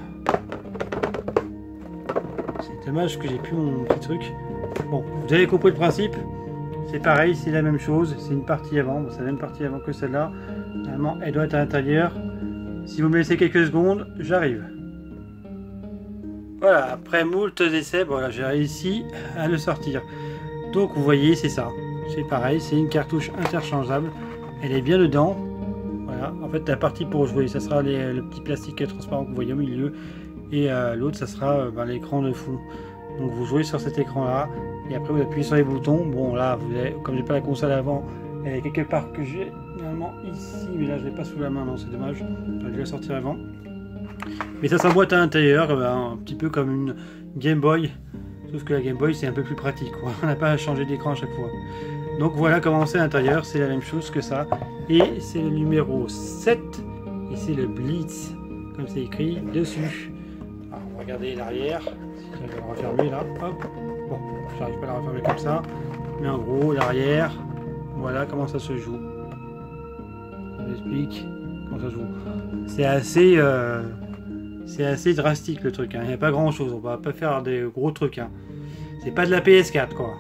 C'est dommage que j'ai plus mon petit truc. Bon, vous avez compris le principe. C'est pareil, c'est la même chose. C'est une partie avant. Bon, c'est la même partie avant que celle-là. Normalement, elle doit être à l'intérieur. Si vous me laissez quelques secondes, j'arrive. Voilà, après moult essais, voilà, j'ai réussi à le sortir. Donc, vous voyez, c'est ça. C'est pareil, c'est une cartouche interchangeable. Elle est bien dedans. Voilà, en fait, la partie pour jouer, ça sera le petit plastique transparent que vous voyez au milieu. Et l'autre ça sera l'écran de fond. Donc vous jouez sur cet écran là et après vous appuyez sur les boutons. Bon là vous avez, comme j'ai pas la console avant, elle est quelque part que j'ai normalement ici, mais là je l'ai pas sous la main, non c'est dommage, j'aurais dû la sortir avant. Mais ça s'emboîte à l'intérieur, un petit peu comme une Game Boy, sauf que la Game Boy c'est un peu plus pratique quoi. On n'a pas à changer d'écran à chaque fois. Donc voilà comment c'est à l'intérieur, c'est la même chose que ça. Et c'est le numéro 7 et c'est le Blitz comme c'est écrit dessus. Alors, on va regarder l'arrière, si j'arrive à la refermer là, hop, bon, j'arrive pas à la refermer comme ça, mais en gros, l'arrière, voilà comment ça se joue. Je vous explique comment ça se joue. C'est assez drastique le truc, hein. Il n'y a pas grand chose, on va pas faire des gros trucs, hein. C'est pas de la PS4 quoi.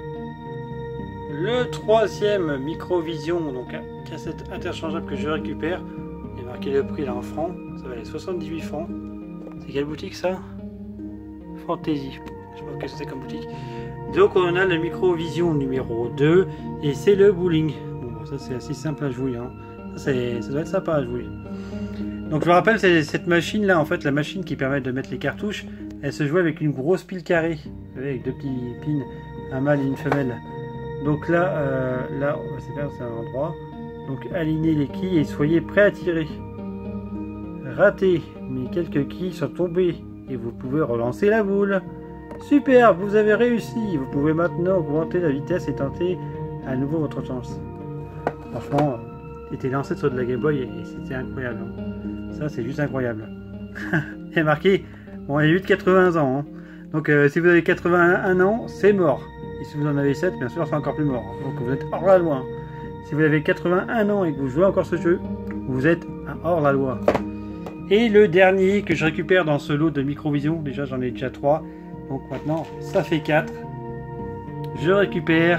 Le troisième microvision, donc cassette interchangeable que je récupère, il y a marqué le prix là en francs, ça va aller 78 francs. C'est quelle boutique ça? Fantasy. Je sais pas ce que c'est comme boutique. Donc on a le microvision numéro 2 et c'est le bowling. Bon ça c'est assez simple à jouer. Hein. Ça doit être sympa à jouer. Donc je me rappelle cette machine là, en fait la machine qui permet de mettre les cartouches, elle se joue avec une grosse pile carrée. Vous savez, avec deux petits pins, un mâle et une femelle. Donc là, c'est bien, c'est un endroit. Donc alignez les quilles et soyez prêts à tirer. Raté, mais quelques quilles sont tombées et vous pouvez relancer la boule. Super, vous avez réussi. Vous pouvez maintenant augmenter la vitesse et tenter à nouveau votre chance. Franchement, C'était l'ancêtre de la Game Boy et c'était incroyable. Hein. Ça, c'est juste incroyable. Il y a marqué, bon, il y a eu de 80 ans. Hein. Donc, si vous avez 81 ans, c'est mort. Et si vous en avez 7, bien sûr, c'est encore plus mort. Donc, vous êtes hors la loi. Hein. Si vous avez 81 ans et que vous jouez encore ce jeu, vous êtes hors la loi. Et le dernier que je récupère dans ce lot de Microvision, déjà j'en ai déjà 3. Donc maintenant, ça fait 4. Je récupère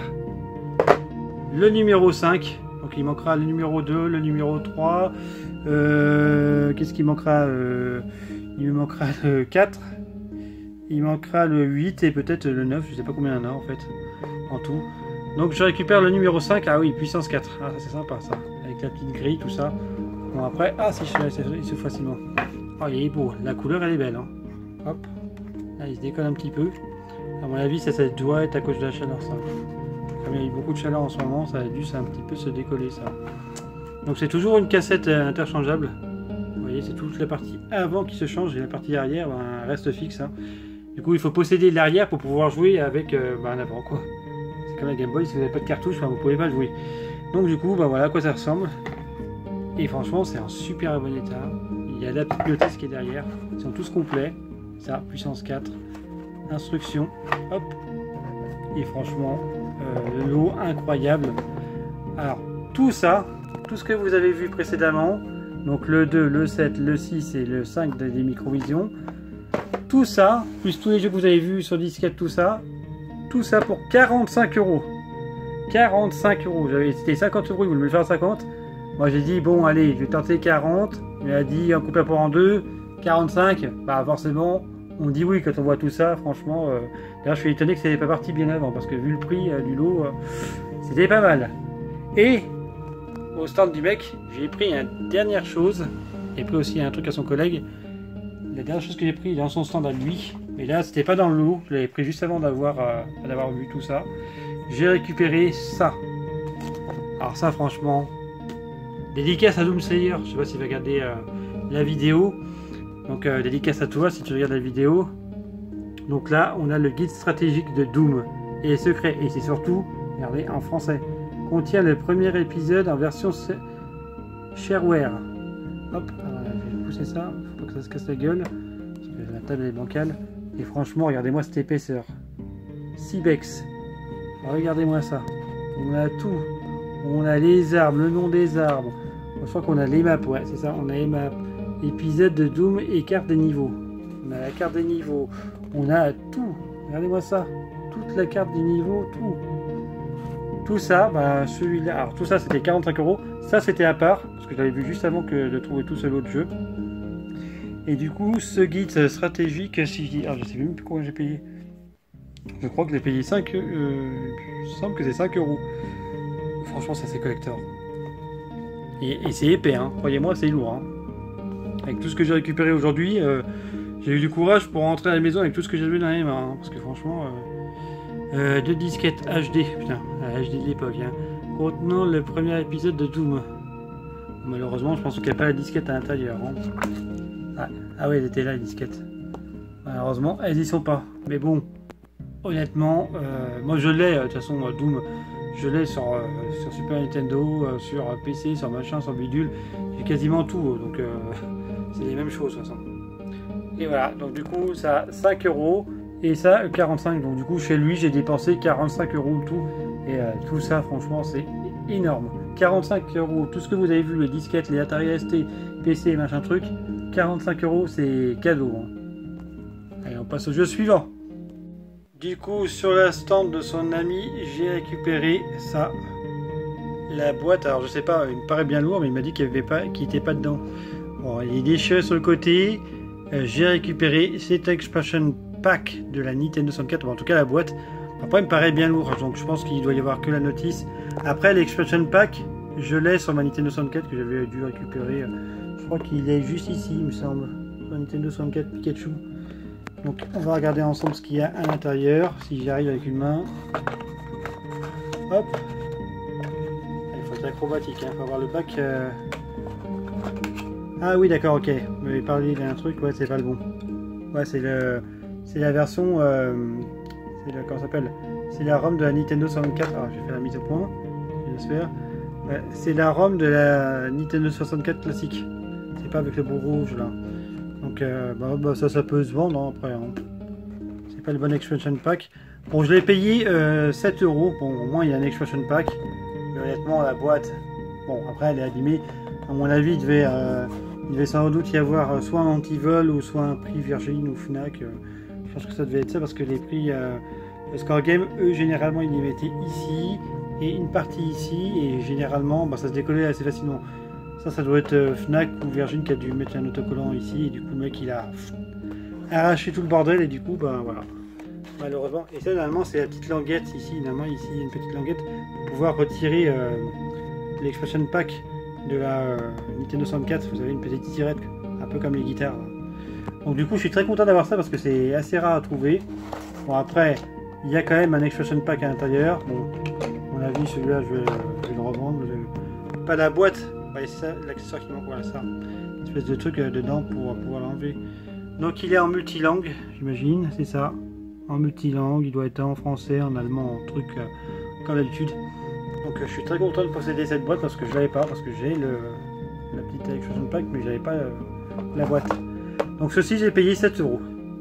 le numéro 5. Donc il manquera le numéro 2, le numéro 3. Qu'est-ce qu'il manquera il me manquera le 4. Il manquera le 8 et peut-être le 9. Je sais pas combien il y en a en fait. En tout. Donc je récupère le numéro 5. Ah oui, puissance 4. Ah, c'est sympa ça. Avec la petite grille, tout ça. Bon après, ah si, il se facilement. Oh, il est beau. La couleur, elle est belle. Hein. Hop. Là, il se décolle un petit peu. À mon avis, ça doit être à cause de la chaleur, ça. Comme il y a eu beaucoup de chaleur en ce moment, ça a dû un petit peu se décoller, ça. Donc c'est toujours une cassette interchangeable. Vous voyez, c'est toute la partie avant qui se change et la partie arrière ben, reste fixe. Hein. Du coup, il faut posséder l'arrière pour pouvoir jouer avec l'avant, quoi. C'est comme la Game Boy, si vous n'avez pas de cartouche, ben, vous ne pouvez pas jouer. Donc du coup, ben, voilà à quoi ça ressemble. Et franchement, c'est en super bon état. Il y a la petite notice qui est derrière. Ils sont tous complets. Ça, puissance 4. Instruction. Hop. Et franchement, le lot incroyable. Alors, tout ça, tout ce que vous avez vu précédemment, donc le 2, le 7, le 6 et le 5 des Microvision, tout ça, plus tous les jeux que vous avez vus sur disquette, tout ça pour 45 €. 45 €. C'était 50 €, ils voulaient me le faire à 50. Moi j'ai dit, bon allez, je vais tenter 40. Il a dit, on coupe la part en deux, 45. Bah forcément, on dit oui quand on voit tout ça, franchement. D'ailleurs, je suis étonné que ça n'était pas parti bien avant, parce que vu le prix du lot, c'était pas mal. Et au stand du mec, j'ai pris une dernière chose. J'ai pris aussi un truc à son collègue. La dernière chose que j'ai pris dans son stand à lui, mais là c'était pas dans le lot, je l'avais pris juste avant d'avoir vu tout ça. J'ai récupéré ça. Alors ça franchement, dédicace à Doom Slayer, je sais pas si vous regardez la vidéo. Donc dédicace à toi si tu regardes la vidéo. Donc là on a le guide stratégique de Doom et les secrets, et c'est surtout, regardez, en français. Contient le premier épisode en version shareware. Hop, je vais pousser ça, faut pas que ça se casse la gueule, parce que la table est bancale. Et franchement, regardez-moi cette épaisseur. Cibex. Regardez-moi ça. On a tout. On a les arbres, le nom des arbres. Je crois qu'on a les maps, ouais, c'est ça, on a les maps. Épisode de Doom et carte des niveaux. On a la carte des niveaux. On a tout. Regardez-moi ça. Toute la carte des niveaux, tout. Tout ça, bah celui-là, alors tout ça c'était 45 €. Ça c'était à part, parce que j'avais vu juste avant de trouver tout ce lot de jeux. Et du coup, ce guide stratégique, alors je sais même plus combien j'ai payé. Je crois que j'ai payé 5 il me semble que c'est 5 €. Franchement, ça c'est collector. Et c'est épais, hein. Croyez-moi, c'est lourd. Hein. Avec tout ce que j'ai récupéré aujourd'hui, j'ai eu du courage pour rentrer à la maison avec tout ce que j'avais dans les mains. Hein, parce que franchement, 2 disquettes HD, putain, la HD de l'époque, hein, contenant le premier épisode de Doom. Malheureusement, je pense qu'il n'y a pas la disquette à l'intérieur. Hein. Ah oui, elle était là, la disquette. Malheureusement, elles y sont pas. Mais bon, honnêtement, moi je l'ai, de toute façon, Doom, je l'ai sur Super Nintendo, sur PC, sur machin, sur bidule. J'ai quasiment tout, donc c'est les mêmes choses de toute façon. Et voilà, donc du coup, ça 5 €. Et ça, 45. Donc du coup, chez lui, j'ai dépensé 45 € tout. Et tout ça, franchement, c'est énorme. 45 €. Tout ce que vous avez vu, les disquettes, les Atari ST, PC, machin truc. 45 €, c'est cadeau. Hein. Allez, on passe au jeu suivant. Du coup, sur la stand de son ami, j'ai récupéré ça. La boîte, alors je sais pas, il me paraît bien lourd, mais il m'a dit qu'il n'était pas dedans. Bon, il y a des choses sur le côté. J'ai récupéré cet expansion pack de la Nintendo 64, en tout cas la boîte. Après il me paraît bien lourd, donc je pense qu'il doit y avoir que la notice. Après l'expansion pack, je l'ai sur ma Nintendo 64 que j'avais dû récupérer. Je crois qu'il est juste ici, il me semble. La Nintendo 64 Pikachu. Donc on va regarder ensemble ce qu'il y a à l'intérieur, si j'y arrive avec une main. Hop. Il faut être acrobatique, il faut avoir le pack. Ah oui d'accord, ok. Vous m'avez parlé d'un truc, ouais c'est pas le bon. Ouais c'est la version, comment ça s'appelle? C'est la ROM de la Nintendo 64. Alors, je vais faire la mise au point. J'espère. Ouais, c'est la ROM de la Nintendo 64 classique. C'est pas avec le bout rouge là. Donc ça peut se vendre hein, après. Hein. C'est pas le bon expansion pack. Bon, je l'ai payé 7 €. Bon, au moins il y a un expansion pack. Mais honnêtement, la boîte, bon, après elle est abîmée. À mon avis, il devait sans doute y avoir soit un anti-vol ou soit un prix Virgin ou Fnac. Je pense que ça devait être ça parce que les prix Score Game, eux, généralement, ils les mettaient ici et une partie ici. Et généralement, ça se décollait assez facilement. Ça doit être Fnac ou Virgin qui a dû mettre un autocollant ici. Et du coup, le mec, il a arraché tout le bordel. Et du coup, voilà. Malheureusement. Et ça, normalement, c'est la petite languette ici. Normalement, ici, il y a une petite languette pour pouvoir retirer l'expansion pack de la Nintendo 64. Vous avez une petite tirette, un peu comme les guitares. Là. Donc du coup, je suis très content d'avoir ça parce que c'est assez rare à trouver. Bon, après, il y a quand même un expansion pack à l'intérieur. Bon, à mon avis, celui-là, je vais le revendre. Pas la boîte. C'est ça, l'accessoire qui manque. Voilà, ça. Une espèce de truc dedans pour pouvoir l'enlever. Donc il est en multilangue, j'imagine. C'est ça. En multilangue. Il doit être en français, en allemand, en truc comme d'habitude. Donc je suis très content de posséder cette boîte parce que je l'avais pas, parce que j'ai la petite expansion pack, mais j'avais pas la boîte. Donc ceci, j'ai payé 7 €.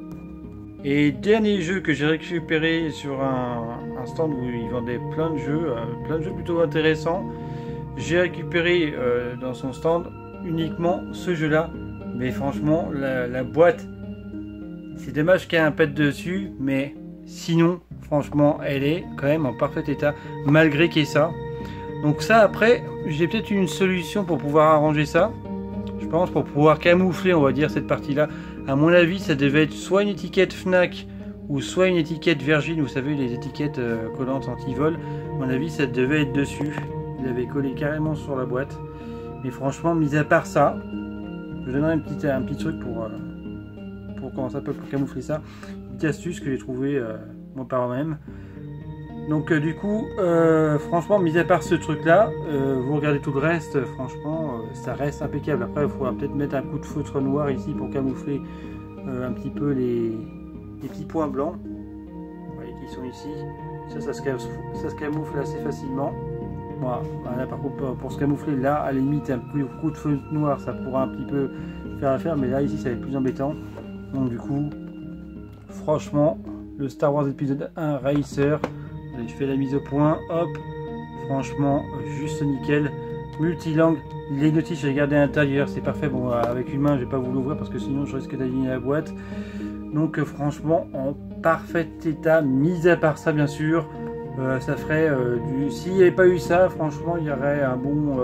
Et dernier jeu que j'ai récupéré sur un stand où ils vendaient plein de jeux plutôt intéressants. J'ai récupéré dans son stand uniquement ce jeu-là, mais franchement la boîte, c'est dommage qu'il y ait un pet dessus, mais sinon franchement elle est quand même en parfait état malgré qu'il y ait ça. Donc ça, après j'ai peut-être une solution pour pouvoir arranger ça, je pense, pour pouvoir camoufler, on va dire, cette partie là. À mon avis, ça devait être soit une étiquette Fnac ou soit une étiquette Virgin, vous savez, les étiquettes collantes anti-vol. À mon avis, ça devait être dessus. Il avait collé carrément sur la boîte. Mais franchement, mis à part ça, je donnerai un petit truc pour comment ça peut camoufler ça. Une petite astuce que j'ai trouvé moi par moi-même. Donc du coup, franchement, mis à part ce truc-là, vous regardez tout le reste, franchement, ça reste impeccable. Après, il faudra peut-être mettre un coup de feutre noir ici pour camoufler un petit peu les petits points blancs. Vous voyez qui sont ici. Ça se camoufle assez facilement. Voilà, par contre, pour se camoufler, là, à la limite, un coup de feutre noir, ça pourra un petit peu faire l'affaire, mais là, ici, ça va être plus embêtant. Donc du coup, franchement, le Star Wars épisode 1 Racer, je fais la mise au point, hop, franchement, juste nickel, multilangue, les notices, j'ai regardé à l'intérieur, c'est parfait. Bon, avec une main, je vais pas vous l'ouvrir parce que sinon je risque d'abîmer la boîte. Donc franchement, en parfait état, mis à part ça, bien sûr, ça ferait du... S'il n'y avait pas eu ça, franchement, il y aurait un bon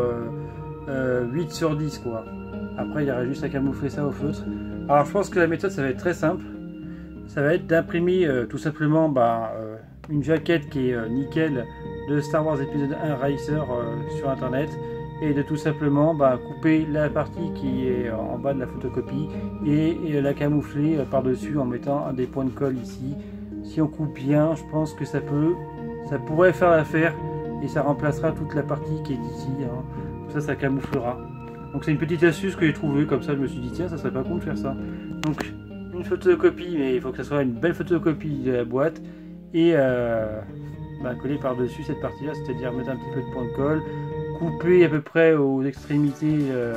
8 sur 10, quoi. Après, il y aurait juste à camoufler ça au feutre. Alors, je pense que la méthode, ça va être très simple. Ça va être d'imprimer tout simplement une jaquette qui est nickel de Star Wars épisode 1 Racer sur internet, et de tout simplement couper la partie qui est en bas de la photocopie et la camoufler par dessus en mettant des points de colle ici. Si on coupe bien, je pense que ça pourrait faire l'affaire et ça remplacera toute la partie qui est ici, hein. Ça camouflera. Donc c'est une petite astuce que j'ai trouvée, comme ça je me suis dit tiens, ça serait pas con de faire ça. Donc une photocopie, mais il faut que ça soit une belle photocopie de la boîte, et coller par dessus cette partie là, c'est-à-dire mettre un petit peu de point de colle, couper à peu près aux extrémités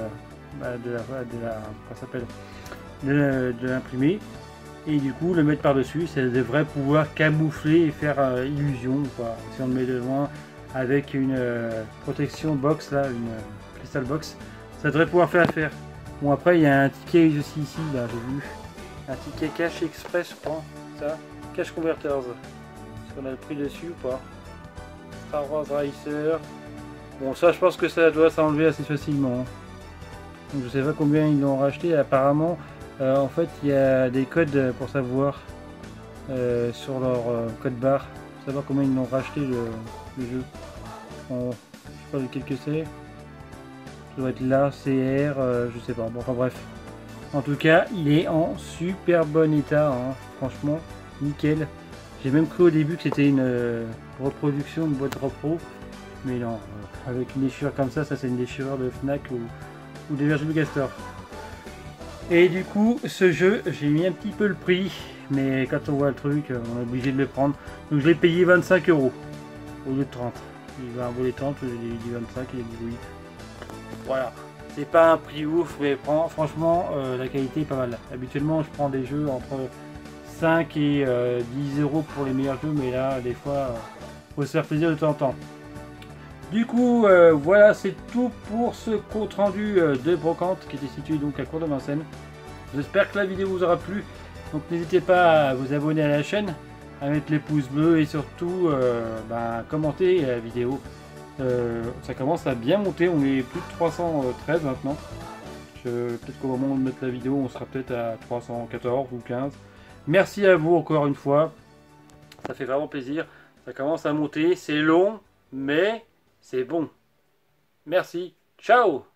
de l'imprimé, et du coup le mettre par dessus. Ça devrait pouvoir camoufler et faire illusion, quoi. Si on le met de loin avec une protection box là, une crystal box, ça devrait pouvoir faire l'affaire. Bon, après il y a un ticket aussi ici, là j'ai vu un ticket cache express, je crois, ça, cache converters. Est-ce qu'on a le prix dessus ou pas? Star Wars Racer. Bon, ça je pense que ça doit s'enlever assez facilement. Donc je sais pas combien ils l'ont racheté. Apparemment, en fait, il y a des codes pour savoir sur leur code barre, pour savoir combien ils l'ont racheté le jeu. Bon, je sais pas lequel que c'est. Ça doit être là, CR, je sais pas. Bon, enfin bref. En tout cas, il est en super bon état, hein. Franchement, nickel. J'ai même cru au début que c'était une reproduction de boîte repro, mais non, avec une déchirure comme ça c'est une déchirure de Fnac ou des Virgin Gastor. Et du coup, ce jeu, j'ai mis un petit peu le prix, mais quand on voit le truc, on est obligé de le prendre. Donc je l'ai payé 25 € au lieu de 30. Il va en vaut les 30, les 25 et les 18. Voilà. C'est pas un prix ouf, mais franchement, la qualité est pas mal. Habituellement, je prends des jeux entre 5 et 10 euros pour les meilleurs jeux, mais là, des fois, faut se faire plaisir de temps en temps. Du coup, voilà, c'est tout pour ce compte rendu de brocante qui était situé donc à Cour-de-Vincennes. J'espère que la vidéo vous aura plu. Donc n'hésitez pas à vous abonner à la chaîne, à mettre les pouces bleus et surtout commenter la vidéo. Ça commence à bien monter, on est plus de 313 maintenant. Peut-être qu'au moment de mettre la vidéo, on sera peut-être à 314 ou 15. Merci à vous encore une fois. Ça fait vraiment plaisir. Ça commence à monter. C'est long, mais c'est bon. Merci. Ciao!